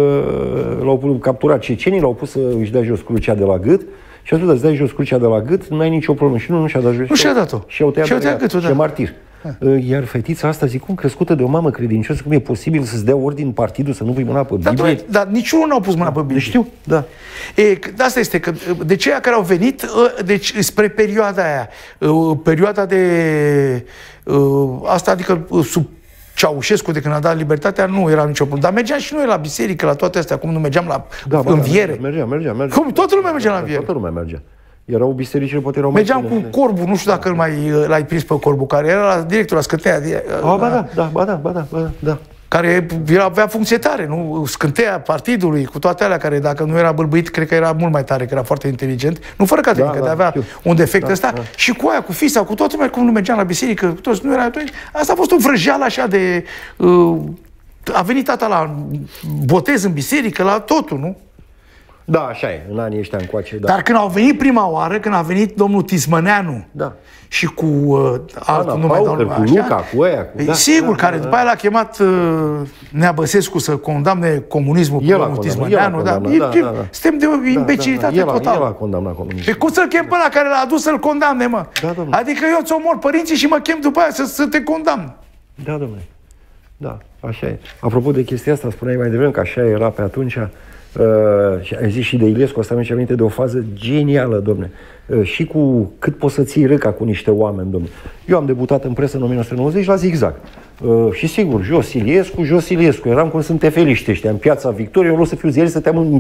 l-au capturat cecenii, l-au pus să își dea jos crucea de la gât. Și a spus, îți dai jos crucea de la gât, n-ai nicio problemă. Și nu și-a dat jos. Nu și-a dat-o. Și au tăiat gâtul, și e martir. Iar fetița asta, zic, cum crescută de o mamă credincioasă, cum e posibil să-ți dea ordin partidul să nu pui mâna pe Biblie? Dar niciunul n-au pus mâna pe Biblie. Știu, da. Asta este, că de ceea care au venit, deci spre perioada aia, perioada de asta, adică sub Ceaușescu, de când a dat libertatea, nu era nicio problemă. Dar mergeam și noi la biserică, la toate astea, cum nu mergeam la înviere. Mergeam. Cum? Toată lumea mergea la înviere. Toată lumea mergea. Erau bisericile, poate erau mergeam cu corbul, nu știu dacă l-ai prins pe corbul, care era la directul la Scătea. Ba da. care avea funcție tare, nu? Scânteia partidului, cu toate alea, care dacă nu era bâlbâit, cred că era mult mai tare, că era foarte inteligent. Nu fără Caterinca, dar avea un defect ăsta. Și cu aia, cu fisa, cu toată lumea, cum nu mergeam la biserică, toți nu era. Asta a fost un vrăjeal așa de... a venit tata la botez în biserică, la totul, nu? Da, așa e, în anii ăștia încoace. Da. Dar când au venit prima oară, când a venit domnul Tismăneanu, da. Și cu altul nume, cu Luca, cu ăia. Sigur, care după aia l-a chemat Nea Băsescu să condamne comunismul cu domnul Tismăneanu. Suntem de imbecilitate totală. El a condamnat comunismul. Pe cum să-l chem pe ăla care l-a adus să-l condamne, mă? Adică eu ți omor părinții și mă chem după aia să te condamn. Da, domnule. Da, așa e. Apropo de chestia asta, spuneai mai devreme că așa era pe atunci. Și ai zis și de Iliescu, asta mi-e aminte de o fază genială, domne. Și cu cât poți să ții râca cu niște oameni, domne. Eu am debutat în presă în 1990 la Zigzag. Și sigur, jos Iliescu. Eram cum sunt tefeliști ăștia, în Piața Victoriei. Eu o să fiu ziarist, stăteam în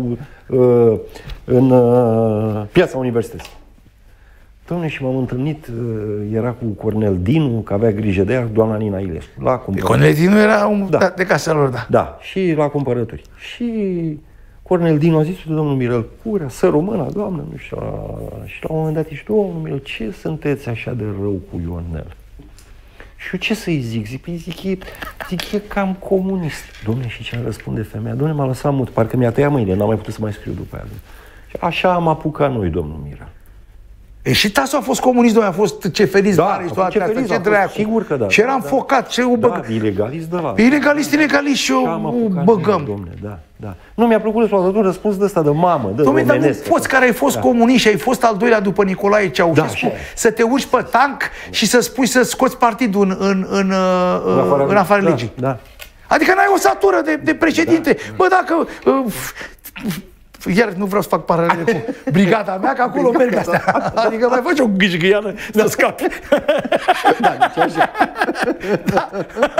Piața Universității. Dom'le, și m-am întâlnit, era cu Cornel Dinu, că avea grijă de ea, doamna Nina Ilescu. Cornel Dinu era un de casa lor, da. Da, și la cumpărături. Și Cornel Dinu a zis de domnul Mirel Curea, să rămână, doamnă, nu știu. Și la un moment dat zice, domnul Mirel, ce sunteți așa de rău cu Ionel? Și eu ce să-i zic? Zic, e cam comunist. Dom'le, și ce răspunde femeia? Dom'le, m-a lăsat mut, parcă mi-a tăiat mâinile, n-am mai putut să mai scriu după aia. Și așa am apucat noi, domnul Mirel. E și Tasu a fost comunist, domnule, a fost ceferist, ce dracu. Sigur că da. Și era înfocat, ce o băgăm. Da, ilegalist de la. Ilegalist și o băgăm. Domne, da. Nu mi-a plăcut să un răspuns de ăsta de mamă, de domnule, dar nu poți, care ai fost comunist și ai fost al doilea după Nicolae Ceaușescu, să te urci pe tank și să spui să scoți partidul în afara legii. Da. Adică n-ai o satură de președinte. Bă, dacă... Iar nu vreau să fac paralele cu brigada mea, că acolo merg astea. Adică mai faci o gâșgâială să scapi. Da, nici așa. Da.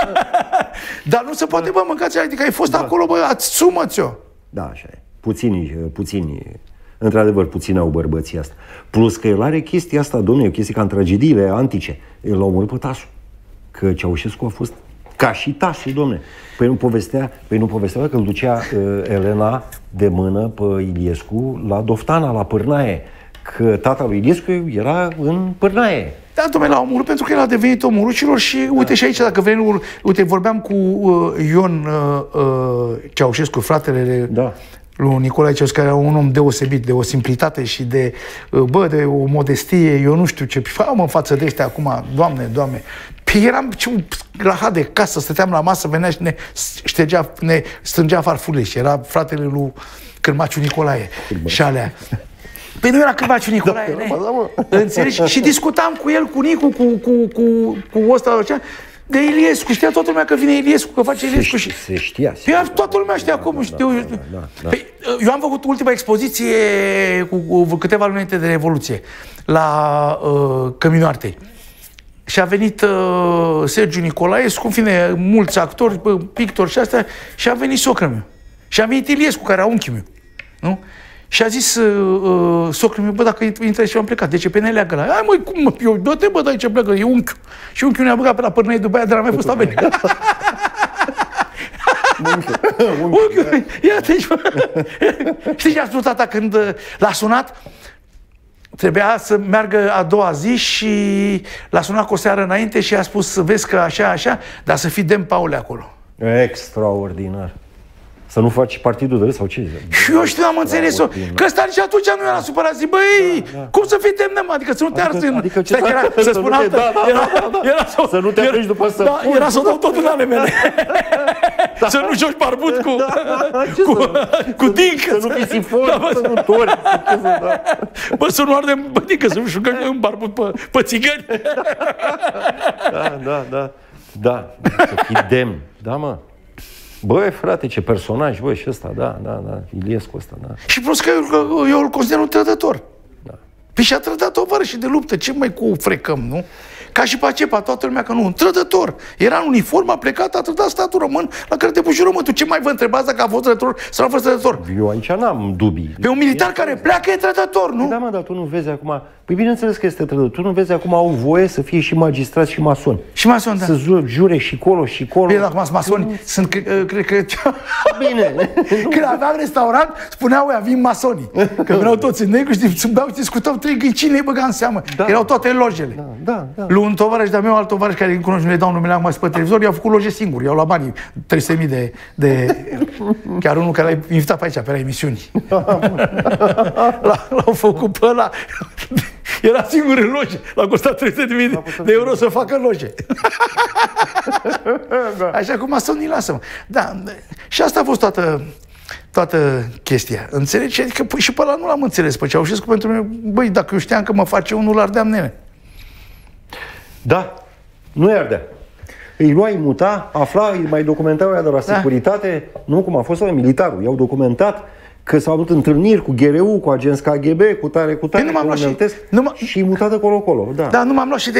Dar nu se poate, bă, mâncați, adică ai fost acolo, bă, asumă-ți-o. Da, așa e. Puțini, într-adevăr, puțini au bărbății asta. Plus că el are chestia asta, domnule, o chestie ca în tragediile antice. El l-a omorât pe Tasu. Că Ceaușescu a fost ca și Tasu, domne. Păi nu povestea că îl ducea Elena de mână pe Iliescu la Doftana, la Pârnaie. Că tata lui Iliescu era în Pârnaie. Da, domnule, l-a omorât pentru că el a devenit omul rușilor și uite și aici, dacă vrem, uite, vorbeam cu Ion Ceaușescu, fratele lui Nicolae Ceaușescu, care era un om deosebit, de o simplitate și de, de o modestie, eu nu știu ce, am în față de ăștia acum, Doamne, Păi eram un rahat de casă, stăteam la masă, venea și ne strângea farfurile și era fratele lui Cârmaciu Nicolae și alea. Păi nu era Cârmaciu Nicolae, înțelegi? Și discutam cu el, cu Nicu, cu ăsta, de Iliescu. Știa toată lumea că vine Iliescu, că face Iliescu. Se știa. Toată lumea știa acum, știu. Eu am făcut ultima expoziție cu câteva luni înainte de Revoluție, la Căminul Artei. Și a venit Sergiu Nicolaescu, în fine, mulți actori, pictori și astea, și a venit socrul meu. Și a venit Iliescu, care era unchiul meu. Nu? Și a zis socrul meu, bă, dacă intră și eu am plecat, de ce pe neleagă la? Hai măi, cum mă, eu, dă-te bă, dai ce pleacă, e unchiul. Și unchiul ne-a băgat pe la Pârnăie, după aia de la mai fost avenit. Unchiul, ia-te-și, bă. Știi ce a spus tata când l-a sunat? Trebuia să meargă a doua zi și l-a sunat cu o seară înainte și a spus, vezi că așa, dar să fii demn Paule acolo. Extraordinar. Să nu faci partidul de râs sau ce? Și eu știu, am înțeles-o. Că ăsta nici atunci nu era supărat. Zic, băi, cum să fii demn, adică să nu te arzi în... Să spun altă... Să nu te apleci după să... Da, era să o dau tot în ale mele. Să nu joci barbut cu dincă. Să nu fii sifon, să nu tori. Bă, să nu ardem bădică, să nu jucăm în barbut pe țigăni. Da, să fii demn. Da, mă. Băi, frate, ce personaj, băi, și ăsta, da, Iliescu ăsta, da. Și plus că eu îl consider un trădător. Da. Păi și-a trădat o vară și de luptă, ce mai cu frecăm, nu? ca și Pacepa, toată lumea că nu, un trădător. Era în uniformă, a plecat, a trădat statul român, la care te puși jurământul. Ce mai vă întrebați dacă a fost trădător sau a fost trădător? Eu aici n-am dubii. Pe un militar care pleacă e trădător, nu? Da, mă, dar tu nu vezi acum... Păi bineînțeles că este trădător. Tu nu vezi acum au voie să fie și magistrați și masoni. Și masoni, da. Să jure și colo și colo. Bine, acum masoni sunt, cred că... Bine. Când aveam restaurant, spuneau ea, vin masonii. Că vreau toți în negru și beau și discutau 3 gâi, cine îi băga în seamă. Da. Erau toate lojele. Da. Lui un tovarăș de-a meu, alt tovarăș care îi cunoști, nu le dau numele acum pe televizor, i-au făcut loje singuri, i-au luat banii, 300.000 de... Chiar unul care l-a invitat pe aici, pe la emisiuni. L-au făcut pe ăla. Era singur în loje. L-a costat 300.000 de euro să facă loje. Așa cum masonii lasă-mă. Da, și asta a fost toată chestia. Înțelegi? Adică, păi, și pe ăla nu l-am înțeles pe Ceaușescu pentru mine. Băi, dacă eu știam că mă face unul, îl ardeam, nene. Da, nu-i ardea. Îi lua, îi muta, afla, îi mai documentau ea de la securitate. Nu, cum a fost la militarul. I-au documentat că s-au avut întâlniri cu GRU, cu agenți KGB, cu tare, și mutată colo-colo. Da, nu m-am luat și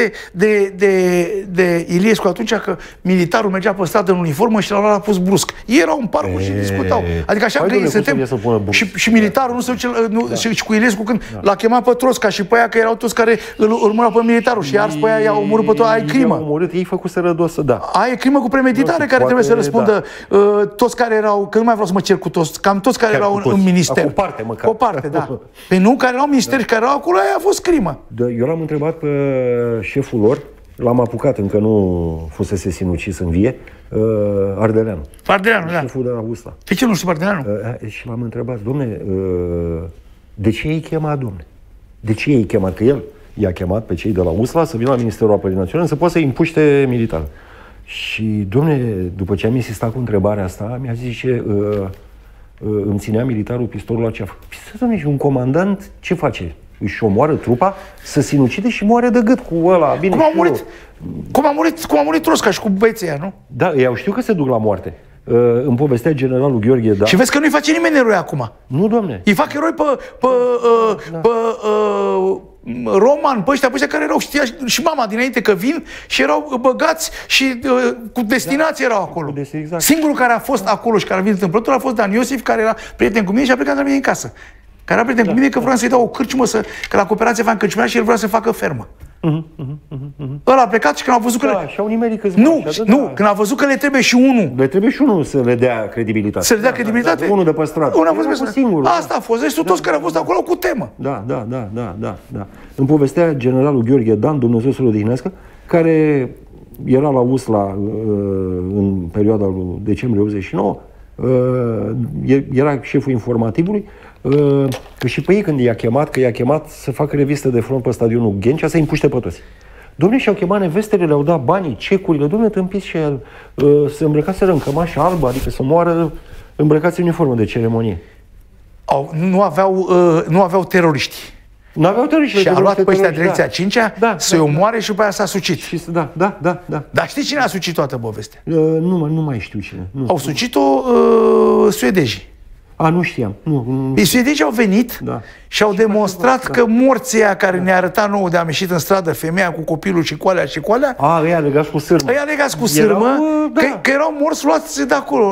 de Iliescu atunci, că militarul mergea pe stradă în uniformă și l-a pus brusc. Ei erau în parcul și discutau. Adică așa că ei suntem... Și militarul nu se duce... Și cu Iliescu când l-a chemat pe Trosca și pe aia, că erau toți care îl urmăreau pe militarul și ars pe aia, i-au omorât pe toți, aia e crimă. Ei făcuseră dos, da. Aia e crimă cu premeditare care trebuie să răspundă toți care erau, că nu mai vreau să mă cer cu toți, cam toți care erau în minister. Cu o parte, măcar. Cu o parte, da. Pe nu, care erau ministeri, care erau acolo, aia a fost crimă. Eu l-am întrebat pe șeful lor, l-am apucat, încă nu fusese sinucis în vie, Ardeleanu. Ardeleanu, da. Șeful de la USLA. De ce nu știu Ardeleanu? Și l-am întrebat, domne, de ce i-ai chemat, domne? De ce i-ai chemat? Că el i-a chemat pe cei de la USLA să vină la Ministerul Apărării Naționale să poată să-i împuște militar. Și, domne, după ce am insistat cu întrebarea asta, mi-a zis ce... îmi ținea militarul pistolul la ceafă. Păi, și un comandant ce face? Își omoară trupa, să sinucide și moare de gât cu ăla. Bine, cum a murit Trosca și cu băieții aia, nu? Da, eu știu că se duc la moarte. Îmi povestea generalul Gheorghe, da. Și vezi că nu-i face nimeni eroi acum. Nu, domne. Îi fac eroi pe Roman, pe ăștia care erau, știa și mama dinainte că vin și erau băgați și cu destinație erau acolo. Exact. Singurul care a fost acolo și care a venit întâmplător a fost Dan Iosif, care era prieten cu mine și a plecat la mine în casă. Care era prieten cu mine că vreau să-i dau o cârciumă, că la cooperație fac cârciumea și el vrea să facă fermă. Ăla a plecat și când a văzut că... și-au nimerit câțiva. Când a văzut că le trebuie și unul. Le trebuie și unul să le dea credibilitate. Să le dea credibilitate? Unul de pe stradă. Unul a fost singur. Asta a fost. Restul toți care au fost acolo cu temă. Da. Îmi povestea generalul Gheorghe Dan, Dumnezeu să-l odihnească, care era la USLA în perioada lui decembrie 89, era șeful informativului, că și pe ei când i-a chemat să facă revistă de front pe stadionul Ghencea, să-i împuște pe toți. Dom'le, și-au chemat nevestele, le-au dat banii, cecurile, dom'le, tâmpiți și el, se îmbrăcaseră în cămașă albă, adică să moară îmbrăcați în uniformă de ceremonie. Nu aveau teroriști. N-aveau teroriști. Și a luat pe ăștia direcția 5-a să-i omoare și pe aia s-a sucit. Da. Dar știi cine a sucit toată povestea? Nu mai știu cine. Au sucit-o suedezii. Nu știam. Suedezii au venit și au demonstrat că morții aia care ne-a arătat nouă de am ieșit în stradă, femeia cu copilul și coalea. Ăia legați cu sârmă. Că erau morți luați de acolo.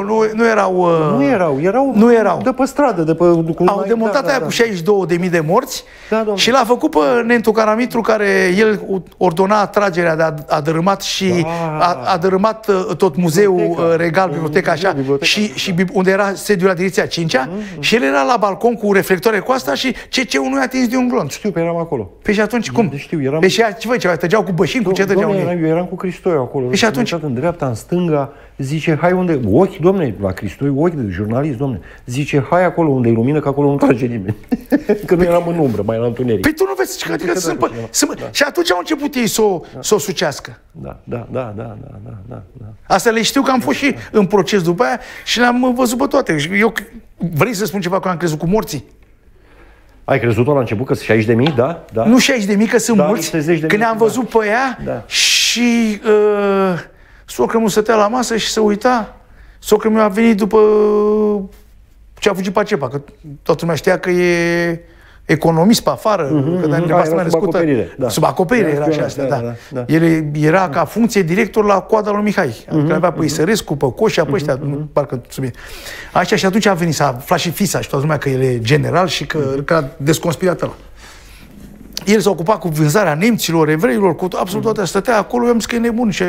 Nu erau de pe stradă. Au demontat aia cu 62.000 de morți și l-a făcut pe Nentu Caramitru, care el ordona atragerea de a dărâmat și a dărâmat tot muzeul regal, biblioteca așa, și unde era sediul la direcția 5-a, și el era la balcon cu reflectoare cu asta și CC-ul nu i-a atins de un glonț. Știu că eram acolo. Păi și atunci cum? Știu, eram... Păi și ce tăgeau cu bășini, cu ce tăgeau ei? Eu eram cu Cristoiu acolo. Păi și atunci? În dreapta, în stânga, zice, hai unde... Ochi, domne, la Cristoiu, ochi de jurnalist, domne. Zice, hai acolo unde e lumină, că acolo nu trage nimeni. Că nu eram în umbră, mai la întuneric. Păi tu nu vezi că și atunci au început ei să o sucească. Da. Asta le știu că am fost și în proces după aia și le-am văzut pe toate. Eu, vrei să spun ceva că am crezut cu morții? Ai crezut-o la început că sunt 60.000, da? Nu 60.000, că sunt mulți. Când ne-am văzut pe ea și socră nu stătea la masă și se uita. Socră mi-a venit după ce a fugit Pacepa, că toată lumea știa că e economist pe afară, că nevastă mea născută. Sub acoperire era și asta, da. El era ca funcție director la coada lui Mihai. Adică avea pe Isărescu, pe Coșa, pe ăștia, parcă așa, și atunci a venit să afla și Fisa și toată lumea că el e general și că a desconspirat ăla. El s-a ocupat cu vânzarea nemților, evreilor, cu absolut toate, stătea acolo, eu am zis că e nebun și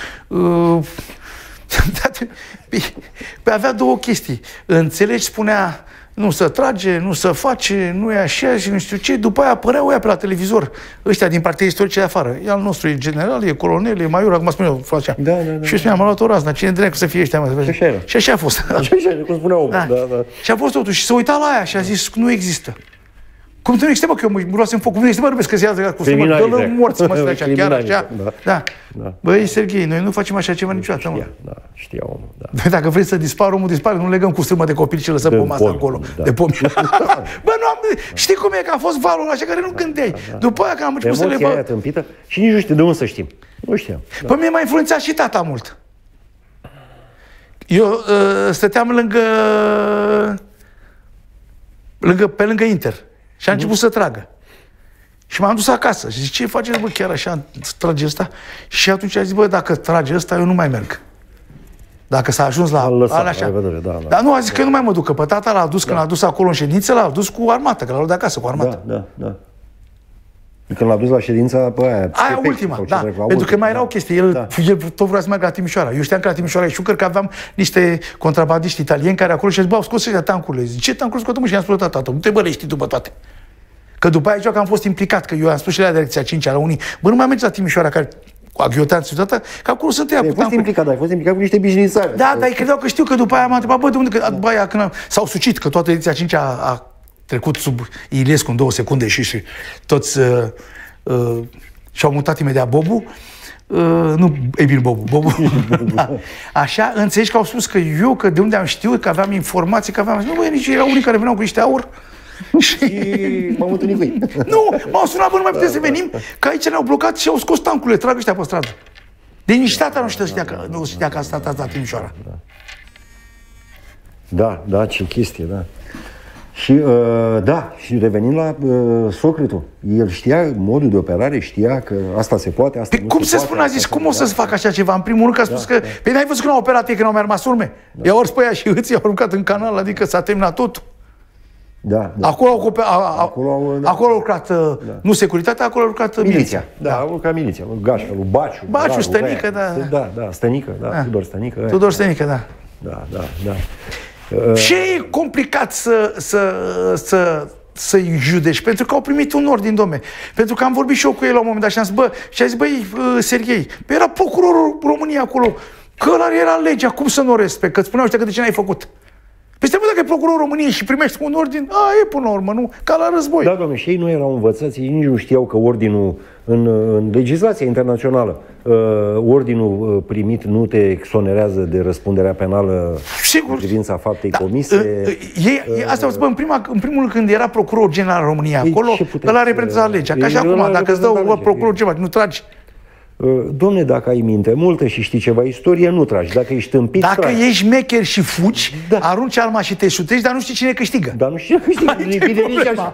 avea două chestii. Înțelegi, spunea, nu se trage, nu se face, nu e așa și nu știu ce. După aia apăreau ea pe la televizor, ăștia din partide istorice de afară. E al nostru, e general, e colonel, e major, acum spune eu, facea. Da. Și eu spuneam, am luat o razna, cine dracu să fie ăștia, mă? Și așa era. Și așa a fost. Așa era, cum spunea omul. Da. Și a fost totul. Și se uita la aia și a zis, nu există. Cum nu există, mă, că eu mă luasem foc, nu există, mă, rupesc că se ia cu sumă, dă-l morți, mă, așa, chiar așa. Da. Băi, Serghei, noi nu facem așa ceva niciodată, mă. Știa omul, da. Băi, dacă vrei să dispară, omul dispare, nu legăm cu strâmă de copil și lăsăm pe masă acolo, de pomi. Bă, nu am... Știi cum e, că a fost valul așa care nu gândeai. După aia, că am început să le emoția aia tâmpită și nici nu știu de unde să știm. Nu știam. Păi mie m-a influențat și tata mult. Eu stăteam pe lângă Inter. Și a început să tragă. Și m-am dus acasă. Și zic, ce faceți, bă, chiar așa, trage ăsta? Și atunci a zis, bă, dacă trage ăsta, eu nu mai merg. Dacă s-a ajuns la așa. Dar nu, a zis că eu nu mai mă duc, că pe tata l-a adus, când l-a dus acolo în ședință, l-a adus cu armată, că l-a luat de acasă cu armată. Da. Când l-a dus la ședința pe aia ultima, da. Pentru că mai erau chestii. El tot vrea să meargă la Timișoara. Eu știam că la Timișoara e șucăr, că aveam niște contrabandiști italieni care acolo și au zis, bă, au scos ăștia tancurile. Zic, ce tancuri scot, mă? Și i-am spus, tata, nu te bă, le știi tu pe toate. Că după aia că am fost implicat, că eu am spus și la direcția 5 la unii, bă, nu mai mergeți la Timișoara, care aghiotanți și toată, că acolo sunt ea cu tancuri. Ai fost implicat cu niște bișnițari. Da, dar credeau că știu, că după aia m-a întrebat, bă, de unde, că după aia când s-au sucit, că toată ediția 5 a trecut sub Ilescu în 2 secunde și toți și-au mutat imediat Bobu. Nu Emil Bobu. Da. Așa, înțelegi că au spus că eu, că de unde am știut, că aveam informații, că aveam... Nu, băi, nici erau unii care veneau cu niște aur. Și m-am întâlnit cu ei. Nu, m-au sunat, bă, nu mai putem să venim, că aici ne-au blocat și au scos tancurile, trag ăștia pe stradă. Deci nici tata nu știa că a stat la Timișoara. Da, ce chestie, da. Și, și revenind la Socratul, el știa modul de operare, știa că asta se poate, asta nu cum se spune, a zis, cum o să-ți facă așa ceva? În primul rând că a spus că, păi n-ai văzut că n-au operat ei, că n-au mai rămas urme? I-au ars pe aia și îți i-au aruncat în canal, adică s-a terminat tot. Acolo au lucrat, nu securitatea, acolo a lucrat miliția. Da, a lucrat miliția, lui Gașca, lui Baciu. Baciu, Stănică, da. Stănică, Tudor Stănică. Tudor Stănică, da. Da. Ce e complicat să-i judeci? Pentru că au primit un ordin, domne. Pentru că am vorbit și eu cu ei la un moment dat și am zis, băi, Serghei, Serghei, era procurorul României acolo, că ăla era legea, cum să nu o respect? Că îți spuneau ăștia că de ce n-ai făcut? Păi stai, dacă e procurorul României și primești un ordin, e până la urmă, nu? Ca la război. Da, domnule, și ei nu erau învățați, ei nici nu știau că ordinul, în legislația internațională, ordinul primit nu te exonerează de răspunderea penală în privința faptei comise. Asta, în primul rând, când era procuror general în România acolo, ăla reprezenta legea. Ca și acum, dacă îți dă procuror ceva, nu tragi. Dom'le, dacă ai minte multă și știi ceva istorie, nu tragi. Dacă ești tâmpit, dacă ești mecher și fugi, arunci arma și te șutești, dar nu știi cine câștigă. Dar nu știi cine câștigă. Nici așa.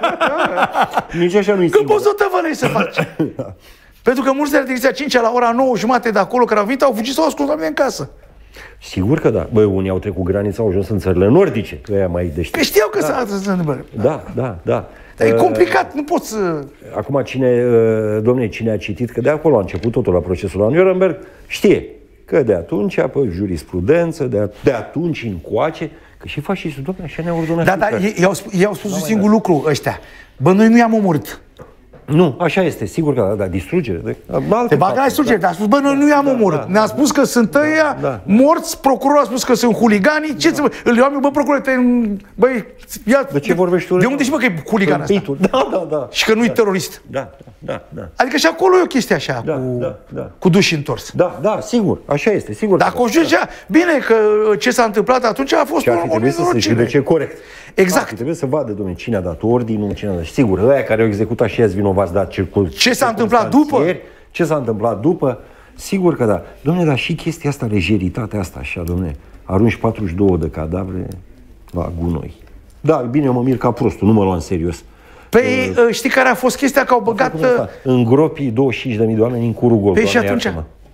Nici așa nu-i că poți să o tăvălești să faci. Pentru că mulți de la direcția 5 la ora 9:30 de acolo, care au venit, au fugit sau au ascuns la mine în casă. Sigur că da. Băi, unii au trecut granița, au ajuns în țările nordice, că ăia mai deștept. Că știau că se întâmplă. Da. Dar e complicat, nu poți să... Acum, cine a citit, că de acolo a început totul la procesul la Nuremberg, știe că de atunci, pe jurisprudență, de atunci încoace, că și fascistul, dom'le, așa ne-a ordonat. Da, ei au spus un singur lucru ăștia. Bă, noi nu i-am omorât. Nu, așa este, sigur că da, distrugere. Te baga la distrugere, dar a spus, bă, noi nu i-am omorât. Ne-a spus că sunt ăia morți, procurorul a spus că sunt huliganii, ce să îl iau, bă, procuror, băi, ia... De ce vorbești tu? De unde știi, bă, că e huligan ăsta? Da. Și că nu e terorist. Da. Adică și acolo e o chestie așa, cu duși întors. Da, sigur, așa este, sigur. Dacă o judecea, bine, că ce s-a întâmplat atunci a fost o trebuie să se judece corect. Exact. Trebuie să vadă, dom'le, cine a dat ordinul, cine a dat. Sigur, ăia care au executat și i-ați vinovați, dar ce s-a întâmplat după? Ce s-a întâmplat după? Sigur că da. Dom'le, dar și chestia asta, lejeritatea asta, așa, dom'le, arunci 42 de cadavre la gunoi. Da, bine, eu mă mir ca prostul, nu mă luam serios. Păi știi care a fost chestia? Că au băgat... În gropii 25.000 de oameni în curul gol. Păi și atunci...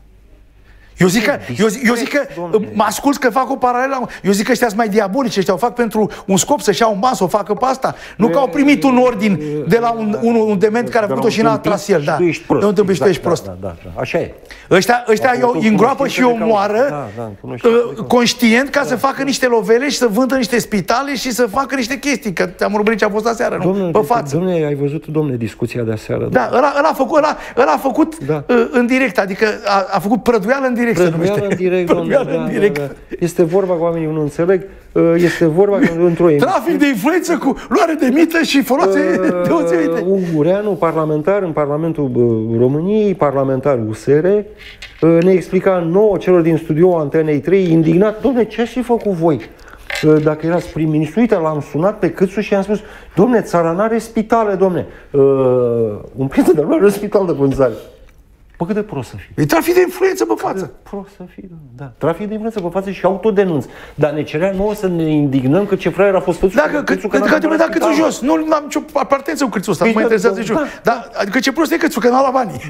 Eu zic că mă ascult că fac o paralelă. Eu zic că ăștia sunt mai diabolici, ăștia o fac pentru un scop, să-și iau un ban, să o facă pe asta. Nu că au primit un ordin de la un dement care a făcut-o și n-a tras el. Da. Nu întâmpi și tu ești prost. Da, așa e. Ăștia îi îngroapă și îi omoară conștient ca să facă niște lovele și să vândă niște spitale și să facă niște chestii. Că te-am urmărit ce a fost aseară, nu? Pe față. Dom'le, ai văzut, dom'le, discuția de aseară? Da, ăla a făcut în direct, adică a făcut prăduială în direct. Prăduială în direct, dom'le. Este vorba că oamenii nu înțeleg. Este vorba într-o trafic de influență cu luare de mită și foloase deosebite. Ungureanu, parlamentar în Parlamentul României, parlamentar USR, ne explica nouă celor din studio Antenei 3, indignat: dom'le, ce ați fi făcut voi? Dacă erați prim-ministru, uite, l-am sunat pe Câțu și i-am spus: dom'le, țara n-are spitale, dom'le. Un prieten de-al meu are un spital de vânzare. Bă, cât de prost să fii. E trafic de influență pe față. Prost să fii, da. Trafic de influență pe față și autodenunț. Dar ne cerea nouă să ne indignăm că ce fraier a fost Câțu. Că trebuie dat Câțu jos. Nu am nicio apartență cu Câțu ăsta, nu mă interesează nici eu. Dar adică ce prost e Câțu, că n-a luat banii.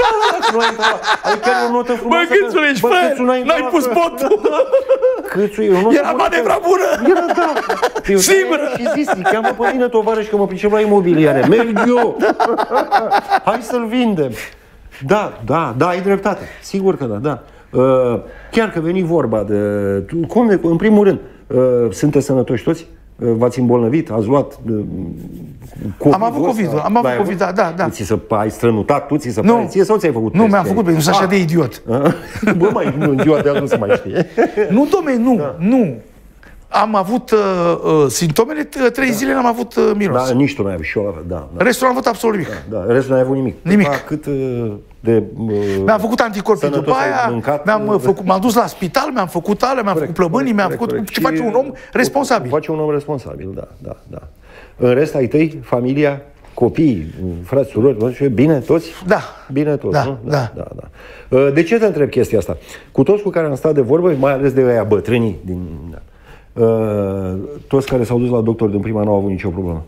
Adică e o notă frumoasă. Bă, Câțu, ești fraier, n-ai pus potul. Câțu e o notă. Era manevra bună. Era, da. Sigură. Și zis, cheamă pe mine tovarăș că mă pricep la imobiliare. Merg eu. Hai să-l vindem. Da, ai dreptate. Sigur că da. Chiar că veni vorba de... În primul rând, sunteți sănătoși toți? V-ați îmbolnăvit? Ați luat COVID? Am avut COVID, da. Ai strănutat, tu ți se pare ție sau ți-ai făcut test? Nu, mi-am făcut, nu sunt așa de idiot. Bă, în ziua de azi nu se mai știe. Nu, dom'le, nu. Am avut simptomele, 3 zile n-am avut miros. Da, nici tu n-ai avut și eu, da. Restul n-am avut absolut nimic. Da, restul n-ai avut nimic. Nimic. Cât de... Mi-am făcut anticorpi după aia, m-am dus la spital, mi-am făcut făcut plămânii, mi-am făcut... Ce face un om responsabil. Face un om responsabil, da. În rest, ai tăi, familia, copii, frați, surori, bine toți? Da. Bine toți, nu? Da. De ce te întreb chestia asta? Cu toți cu care am stat de vorbă, mai ales de aia bătrânii din... toți care s-au dus la doctor din prima n-au avut nicio problemă.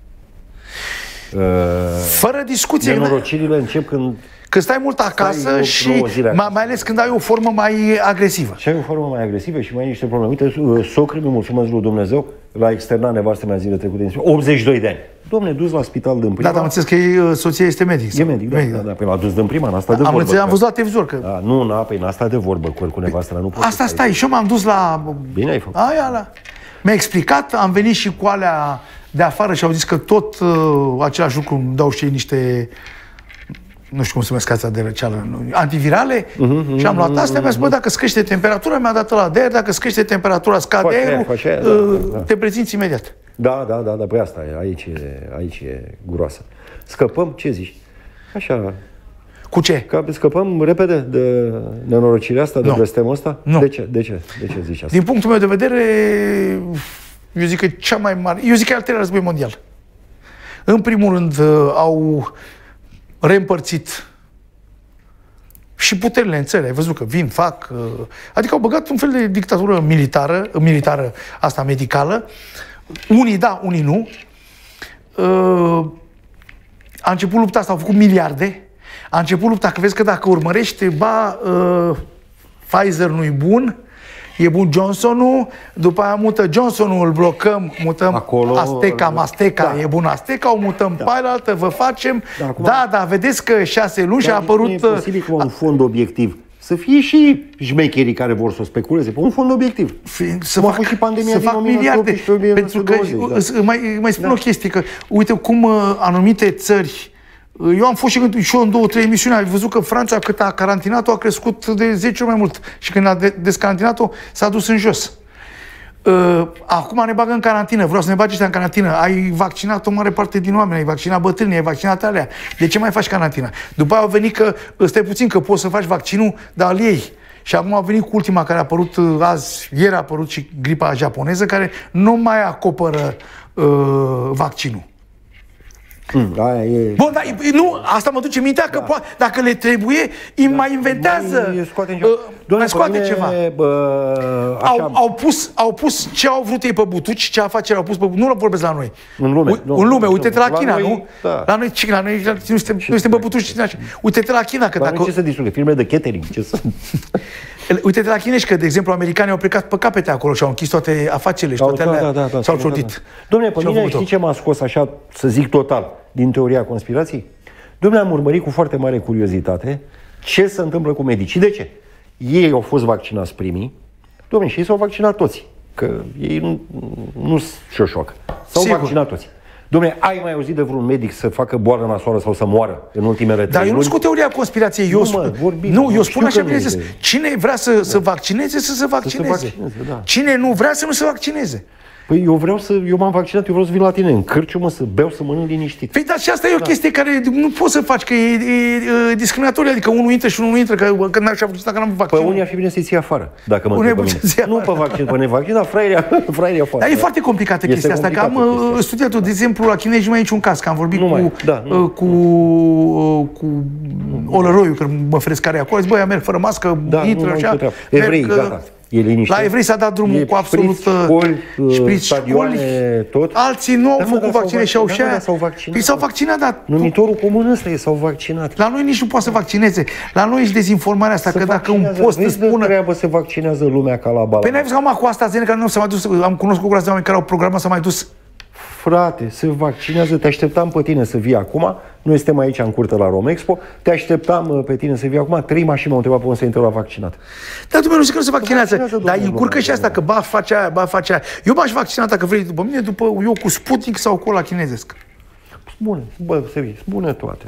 Fără discuție. Nenorocirile încep când stai mult acasă și mai ales când ai o formă mai agresivă. Și ai o formă mai agresivă și mai ai niște probleme. Uite, socrii, mulțumesc lui Dumnezeu, la externat nevastă mea zile trecute, 82 de ani. Dom'le, dus la spital din prima. Da, am înțeles că soția este medic. E medic, da. Păi l-a dus din prima, n-a stat de vorbă. Am văzut la televizor că... Da, păi n-a stat de vorbă cu nevastă, nu poate. Asta stai, și eu m-am dus la... Bine ai făcut. Mi-a explicat, am venit și cu alea de afară și au zis că tot același lucru îmi dau și ei niște... Nu știu cum se numesc astea de răceală, antivirale, și am luat astea, mi-a spus, dacă îți crește temperatura, mi-a dat ăla de aer, dacă îți crește temperatura, scade aerul, te prezinți imediat. Da, păi asta e, aici e groasă. Scăpăm, ce zici? Așa... Cu ce? Scăpăm repede de nenorocirea asta, de blestemul ăsta? Nu. De ce zici asta? Din punctul meu de vedere, eu zic că cea mai mare... Eu zic că e al treilea război mondial. În primul rând, au reîmpărțit și puterile în țări. Ai văzut că vin, fac... Adică au băgat un fel de dictatură militară, asta medicală. Unii da, unii nu. A început lupta asta, au făcut miliarde. A început lupta, că vezi că dacă urmărești, Pfizer nu-i bun, e bun Johnson-ul, după aia mută Johnson-ul, îl blocăm, mutăm acolo, Masteca, e bun Asteca, o mutăm pe altă, vă facem. Da, vedeți că 6 luni și a apărut... Nu e posibil că un fond obiectiv să fie și șmecherii care vor să o speculeze pe un fond obiectiv. Să fac și pandemia din 1918, pentru că mai spun o chestie, că uite cum anumite țări. Eu am fost și eu în 2-3 emisiuni, ai văzut că Franța, cât a carantinat-o, a crescut de 10 ori mai mult. Și când a descarantinat-o, s-a dus în jos. Acum ne bagă în carantină, vreau să ne bagi ăștia în carantină. Ai vaccinat o mare parte din oameni, ai vaccinat bătrânii, ai vaccinat alea. De ce mai faci carantină? După aia au venit că, stai puțin, că poți să faci vaccinul, dar al ei. Și acum a venit cu ultima care a apărut ieri a apărut și gripa japoneză, care nu mai acoperă vaccinul. Aia e... Bun, dar nu, asta mă duce mintea că dacă le trebuie, îi mai inventează, mai scoate ceva. Au pus ce au vrut ei pe butuci, ce afaceri au pus pe butuci, nu vorbesc la noi. În lume, uite-te la China, nu? La noi nu suntem pe butuci. Uite-te la China, că dacă... Ce să distrugă? Firme de catering, ce sunt? Uite-te la chinezi, că, de exemplu, americanii au plecat pe capete acolo și au închis toate afacerile și toate alea s-au ciordit. Dom'le, pe mine știi ce m-a scos așa, să zic total, din teoria conspirației? Dom'le, am urmărit cu foarte mare curiozitate ce se întâmplă cu medicii. De ce? Ei au fost vaccinați primii, dom'le, și ei s-au vaccinat toți. Că ei nu șoșoacă. S-au vaccinat toți. Dom'le, ai mai auzit de vreun medic să facă boală nasoală sau să moară în ultimele 3 luni? Dar eu nu scot teoria conspirației. Eu spun așa, bineînțeles. Cine vrea să se vaccineze, să se vaccineze. Cine nu vrea să nu se vaccineze. Păi eu m-am vaccinat, eu vreau să vin la tine în cârciumă, să beau, să mănânc liniștit. Păi dar și asta e o chestie care nu poți să faci, că e discriminatorie, adică unul intră și unul nu intră, că n-aș fi vaccinat, că n-am vaccinat. Pe unii ar fi bine să-i ții afară, dacă mă întreb pe mine. Nu pe vaccin, pe nevaccin, dar fraierii afară. Dar e foarte complicată chestia asta, că am studiat-o, de exemplu, la chinezi nu mai e niciun caz, că am vorbit cu Olăroiu, că mă feresc care e acolo, zic, băi, merg fără mască, intră așa. Evrei, gata. La evrei s-a dat drumul cu absolut șpriț, școli, tot. Alții nu au făcut vaccine și au și aia. Păi s-au vaccinat, dar... Numitorul comun ăsta e, s-au vaccinat. La noi nici nu poate să vaccineze. La noi e dezinformarea asta, că dacă un post îți spună... Treabă se vaccinează lumea ca la bala. Păi n-ai văzut că cu AstraZeneca nu s-a mai dus, am cunoscut cu oameni care au programat s-a mai dus. Frate, se vaccinează, te așteptam pe tine să vii acum, noi suntem aici în curte la Romexpo, te așteptam pe tine să vii acum, 3 mașini m-au întrebat pe unde să intre la vaccinat. Dar dumneavoastră nu zic că nu se vaccinează, dar încurcă și asta, că ba face aia. Eu m-aș vaccina, dacă vrei, după mine, eu cu Sputnik sau cu ăla chinezesc. Bune, serios, bune toate.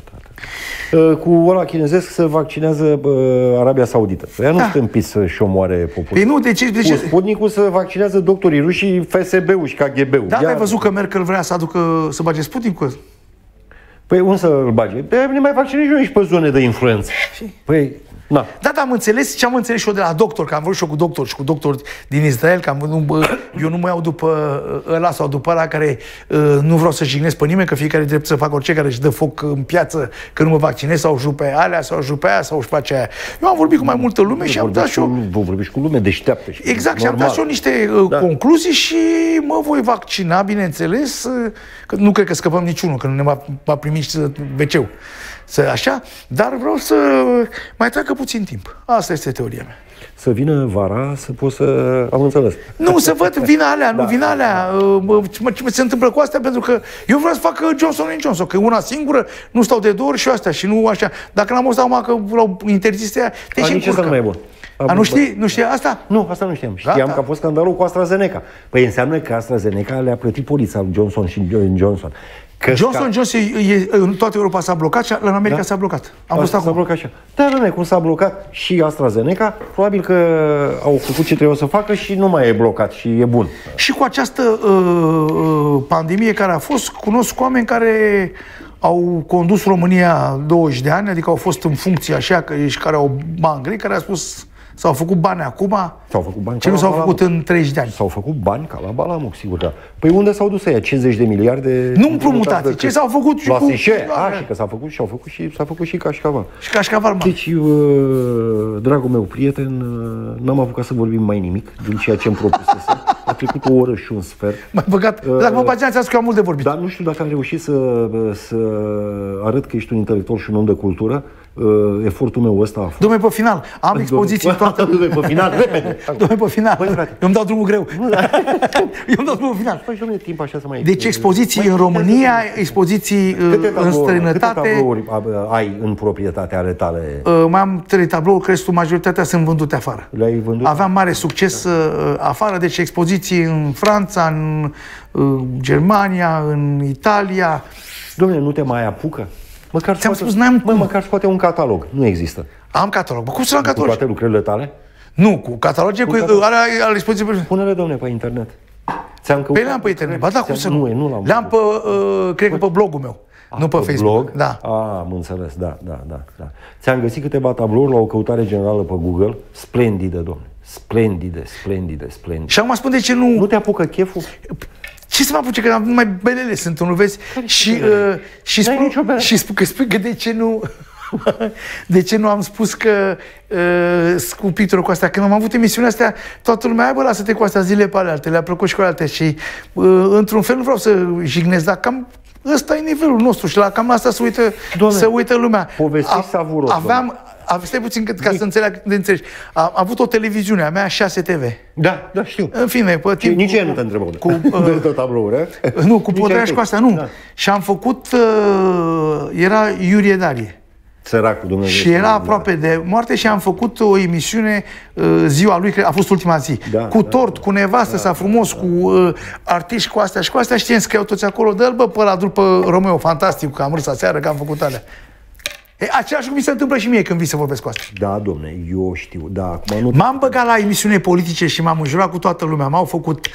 Cu ăla chinezesc se vaccinează Arabia Saudită. Ea nu stâmpiți să-și omoare populația. Păi nu, de ce? Cu Sputnikul se vaccinează doctorii ruși și FSB-ul și KGB-ul. Da, ai văzut că Merkel vrea să bage Sputnikul? Păi unde să-l bage? Ne mai vaccinezi eu și pe zone de influență. Păi... Da. Da, am înțeles ce am înțeles și eu de la doctor, că am vorbit și eu cu doctor și cu doctori din Israel, că eu nu mă iau după ăla sau după ăla care nu vreau să jignesc pe nimeni, că fiecare drept să facă orice, care își dă foc în piață că nu mă vaccinez sau își rupe alea sau își rupe aia sau își face aia. Eu am vorbit cu mai multă lume și am dat și eu... Vorbești cu lume deșteaptă. Exact, și am dat și eu niște concluzii și mă voi vaccina, bineînțeles, că nu cred că scăpăm niciunul, că nu ne va primi și WC-ul. Așa, dar vreau să mai treacă puțin timp. Asta este teoria mea. Să vină vara, să pot să... Am înțeles. Nu, să văd vina alea, nu vina alea. Ce se întâmplă cu astea, pentru că eu vreau să fac Johnson & Johnson, că e una singură, nu stau de 2 ori și astea, și nu așa. Dacă n-am fost acum că l-au interzis aia, te și încurcă. Nu mai e bun. Nu știi asta? Nu, asta nu știam. Știam că a fost scandalul cu AstraZeneca. Păi înseamnă că AstraZeneca le-a plătit polița Johnson & Johnson. Johnson în toată Europa s-a blocat și în America s-a blocat. Am fost acolo. S-a blocat și da, cum s-a blocat și AstraZeneca, probabil că au făcut ce trebuia să facă și nu mai e blocat și e bun. Și cu această pandemie care a fost, cunosc oameni care au condus România 20 de ani, adică au fost în funcție așa, care au bani grei, care a spus... S-au făcut bani acum, ce nu s-au făcut în 30 de ani. S-au făcut bani ca la Balamuc, sigur, da. Păi unde s-au dus ăia? 50 de miliarde? Nu împrumutați, ce s-au făcut și cu... și că s-a făcut și s-a făcut și Cașcaval. Și Cașcaval, mă. Deci, dragul meu prieten, n-am apucat să vorbim mai nimic din ceea ce îmi propusese. A trecut o oră și un sfert. Mai băgat, dacă mă pacienți, că am mult de vorbit. Dar nu știu dacă am reușit să arăt că ești un intelectual și un om de cultură. Efortul meu ăsta a fost. Dom'le, pe final, am expoziții toate. Pe final, repede. Dom'le, pe final. Eu îmi dau drumul greu. Eu îmi dau drumul pe final. Păi, dom'le, timp așa să mai... Deci expoziții în România, expoziții în străinătate. Câte tablouri ai în proprietate ale tale? Mai am 3 tablouri, crezi tu, majoritatea sunt vândute afară. Le-ai vândut? Aveam mare succes afară, deci expoziții în Franța, în Germania, în Italia. Dom'le, nu te mai apucă? Măcar scoate un catalog. Nu există. Am catalog. Cum să am catalog? Cu toate lucrările tale? Nu, cu cataloge, cu ale expoziției. Pune-le, dom'le, pe internet. Păi le-am pe internet. Ba da, cum să nu? Nu le-am pe, cred că pe blogul meu. Nu pe Facebook. Blog? Da. Am înțeles, da. Ți-am găsit câteva tablouri la o căutare generală pe Google. Splendide, dom'le. Splendide. Și acum spun de ce nu... Nu te apucă cheful? Ce să mă apuce, că numai belele sunt, nu vezi? Și spui că de ce nu... De ce nu am spus că cu picturul cu astea? Când am avut emisiunea astea, toată lumea, bă, lasă-te cu astea zile pe ale alte, le-a plăcut și cu ale alte. Și într-un fel nu vreau să jignesc, dar cam ăsta e nivelul nostru și la cam asta se uită lumea. Povestiți savuros. Stai puțin ca să înțelegi. Am avut o televiziune a mea, 6 TV. Da, știu. În fine, pe timp... Nici eu nu te întrebă. De tablouri, nu, cu Podrea și cu asta, nu. Da. Și am făcut... era Iurie Darie. Săracul Dumnezeu. Și era aproape de moarte și am făcut o emisiune ziua lui, a fost ultima zi. Cu tort, cu nevastă sa frumos, cu artiști, cu astea și cu astea. Știți că eu toți acolo, dă-l bă pe ăla, după Romeo, fantastic, că am râs aseară, că am făcut alea. Același lucru mi se întâmplă și mie când vii să vorbesc cu asta. Da, domne, eu știu. Da, acum nu... M-am băgat la emisiune politice și m-am înjurat cu toată lumea. M-au făcut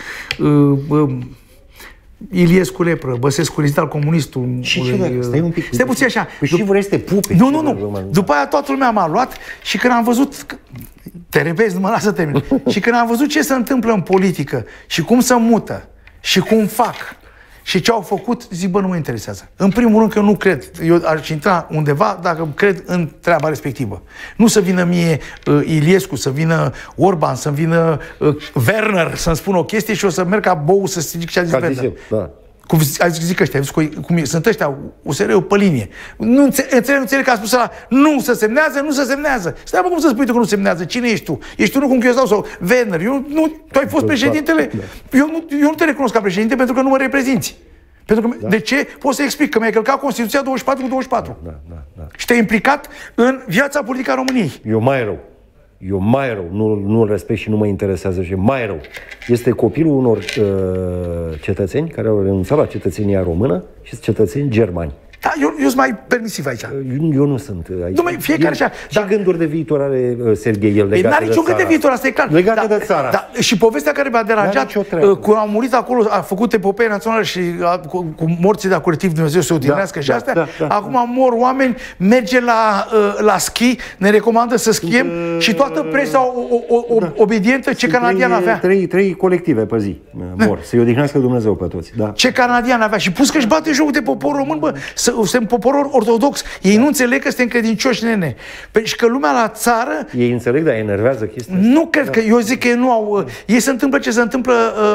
Iliescu Lepră, Băsescu Rezital, comunistul. Și ce, stai un pic. Stai puțin așa. Păi și vrei să te pupe. Nu. După aia toată lumea m-a luat și când am văzut... Te repezi, nu mă lasă termin. Și când am văzut ce se întâmplă în politică și cum se mută și cum fac și ce au făcut, zic, bă, nu mă interesează. În primul rând că eu nu cred. Eu aș intra undeva dacă cred în treaba respectivă. Nu să vină mie Iliescu, să vină Orban, să vină Werner să-mi spună o chestie și o să merg ca bou să zic ce a zis Werner. Da. Cum zic ăștia, cum sunt ăștia, USR-ul pe linie. Nu înțeleg că a spus ăla, nu se semnează. Stai, bă, cum să spui tu că nu semnează? Cine ești tu? Ești unul cum Chiosdau sau Werner? Tu ai fost președintele? Eu nu te recunosc ca președinte pentru că nu mă reprezinți. Pentru că, de ce? Pot să explic că mi-ai călcat Constituția 24 cu 24. Da. Și te-ai implicat în viața politică a României. Eu mai rău, nu-l respect și nu mă interesează și mai rău. Este copilul unor cetățeni care au renunțat la cetățenia română și sunt cetățeni germani. Da, eu sunt mai permisiv aici. Eu nu sunt aici. Dom'le, fiecare așa. Ce gânduri de viitor are Serghei el legate de țara? N-are niciun gând de viitor, asta e clar. Legate de țara. Da, și povestea care mi-a deranjat, când au murit acolo, a făcut epopee națională și cu morții de colectiv, Dumnezeu să o odihnească și astea, acum mor oameni, merge la schi, ne recomandă să schiem și toată presa obedientă, ce canadian avea. Trei colective pe zi mor, să-i odihnească Dumnezeu pe toți. Ce canadian avea și plus că își bate jocul de poporul român, bă, suntem popor ortodox. Ei nu înțeleg că suntem credincioși, nene. Și că lumea la țară... Ei înțeleg, dar enervează chestia asta. Nu cred că... Eu zic că ei nu au... Ei se întâmplă ce se întâmplă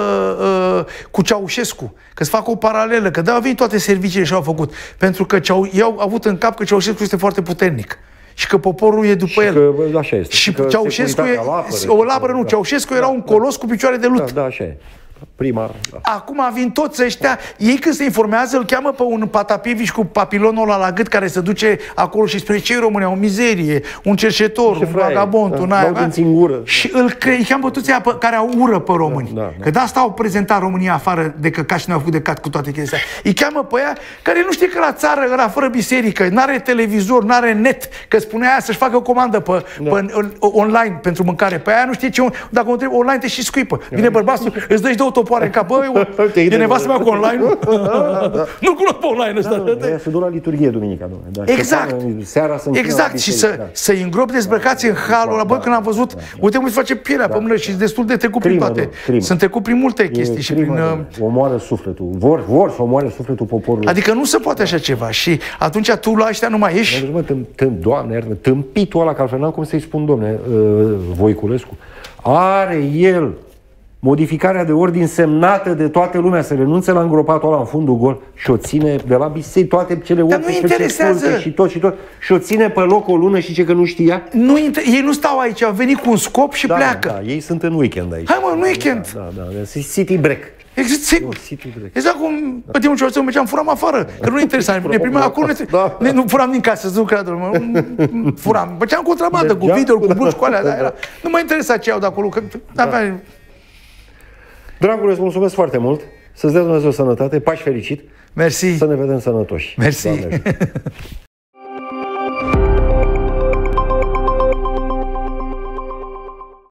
cu Ceaușescu. Că-ți fac o paralelă. Că de-au venit toate serviciile și au făcut. Pentru că ei au avut în cap că Ceaușescu este foarte puternic. Și că poporul e după el. Că așa este. Și Ceaușescu e... O labără, nu. Ceaușescu era un colos cu picioare de lut. Da, așa e. Prima, da. Acum vin toți ăștia, ei când se informează îl cheamă pe un Patapiviș cu papilonul ăla la gât care se duce acolo și spune ce-i România, o mizerie, un cerșetor, un vagabond, un aia. Și îl cheamă toți aia care au ură pe români. Că de asta au prezentat România afară de căcat și ne-au făcut de cat cu toate chestiile astea. Îi cheamă pe aia care nu știe că la țară ăla fără biserică, n-are televizor, n-are net, că spunea aia să-și facă o comandă pe online pentru mâncare. Pe aia nu știe ce, dacă o întrebi online te și scuipă. Vine bărbatul, îți dă-și două topoare în cap. E nevastă mea cu online? Nu cunosc pe online ăsta. Se duc la liturghie duminica. Exact. Exact. Și să-i îngrop dezbrăcați în halul ăla. Băi, când am văzut, uite cum îi face pielea pe mână și destul de trecut prin toate. Sunt trecut prin multe chestii și prin... Omoară sufletul. Vor să omoare sufletul poporului. Adică nu se poate așa ceva. Și atunci tu la ăștia nu mai ești. Doamne, tâmpitul ăla, că altfel n-am cum să-i spun, domne, Voiculescu. Are el modificarea de ordin semnată de toată lumea, să renunțe la îngropatul ăla în fundul gol și o ține de la biserică, toate cele 18 și tot și o ține pe loc o lună și ce că nu știa. Ei nu stau aici, au venit cu un scop și pleacă. Da, ei sunt în weekend aici. Hai mă, în weekend. Da, city break. Exact cum pe timpul ce mergeam, furam afară, că nu interesa. Ne primeam acolo, nu furam din casă, să nu creadă, furam. Făceam contrabandă cu video, cu blugi, cu alea. Nu mă interesa ce iau de acolo, că avea... Dragule, îți mulțumesc foarte mult. Să-ți dea Dumnezeu sănătate, Paști fericit. Mersi. Să ne vedem sănătoși. Mersi.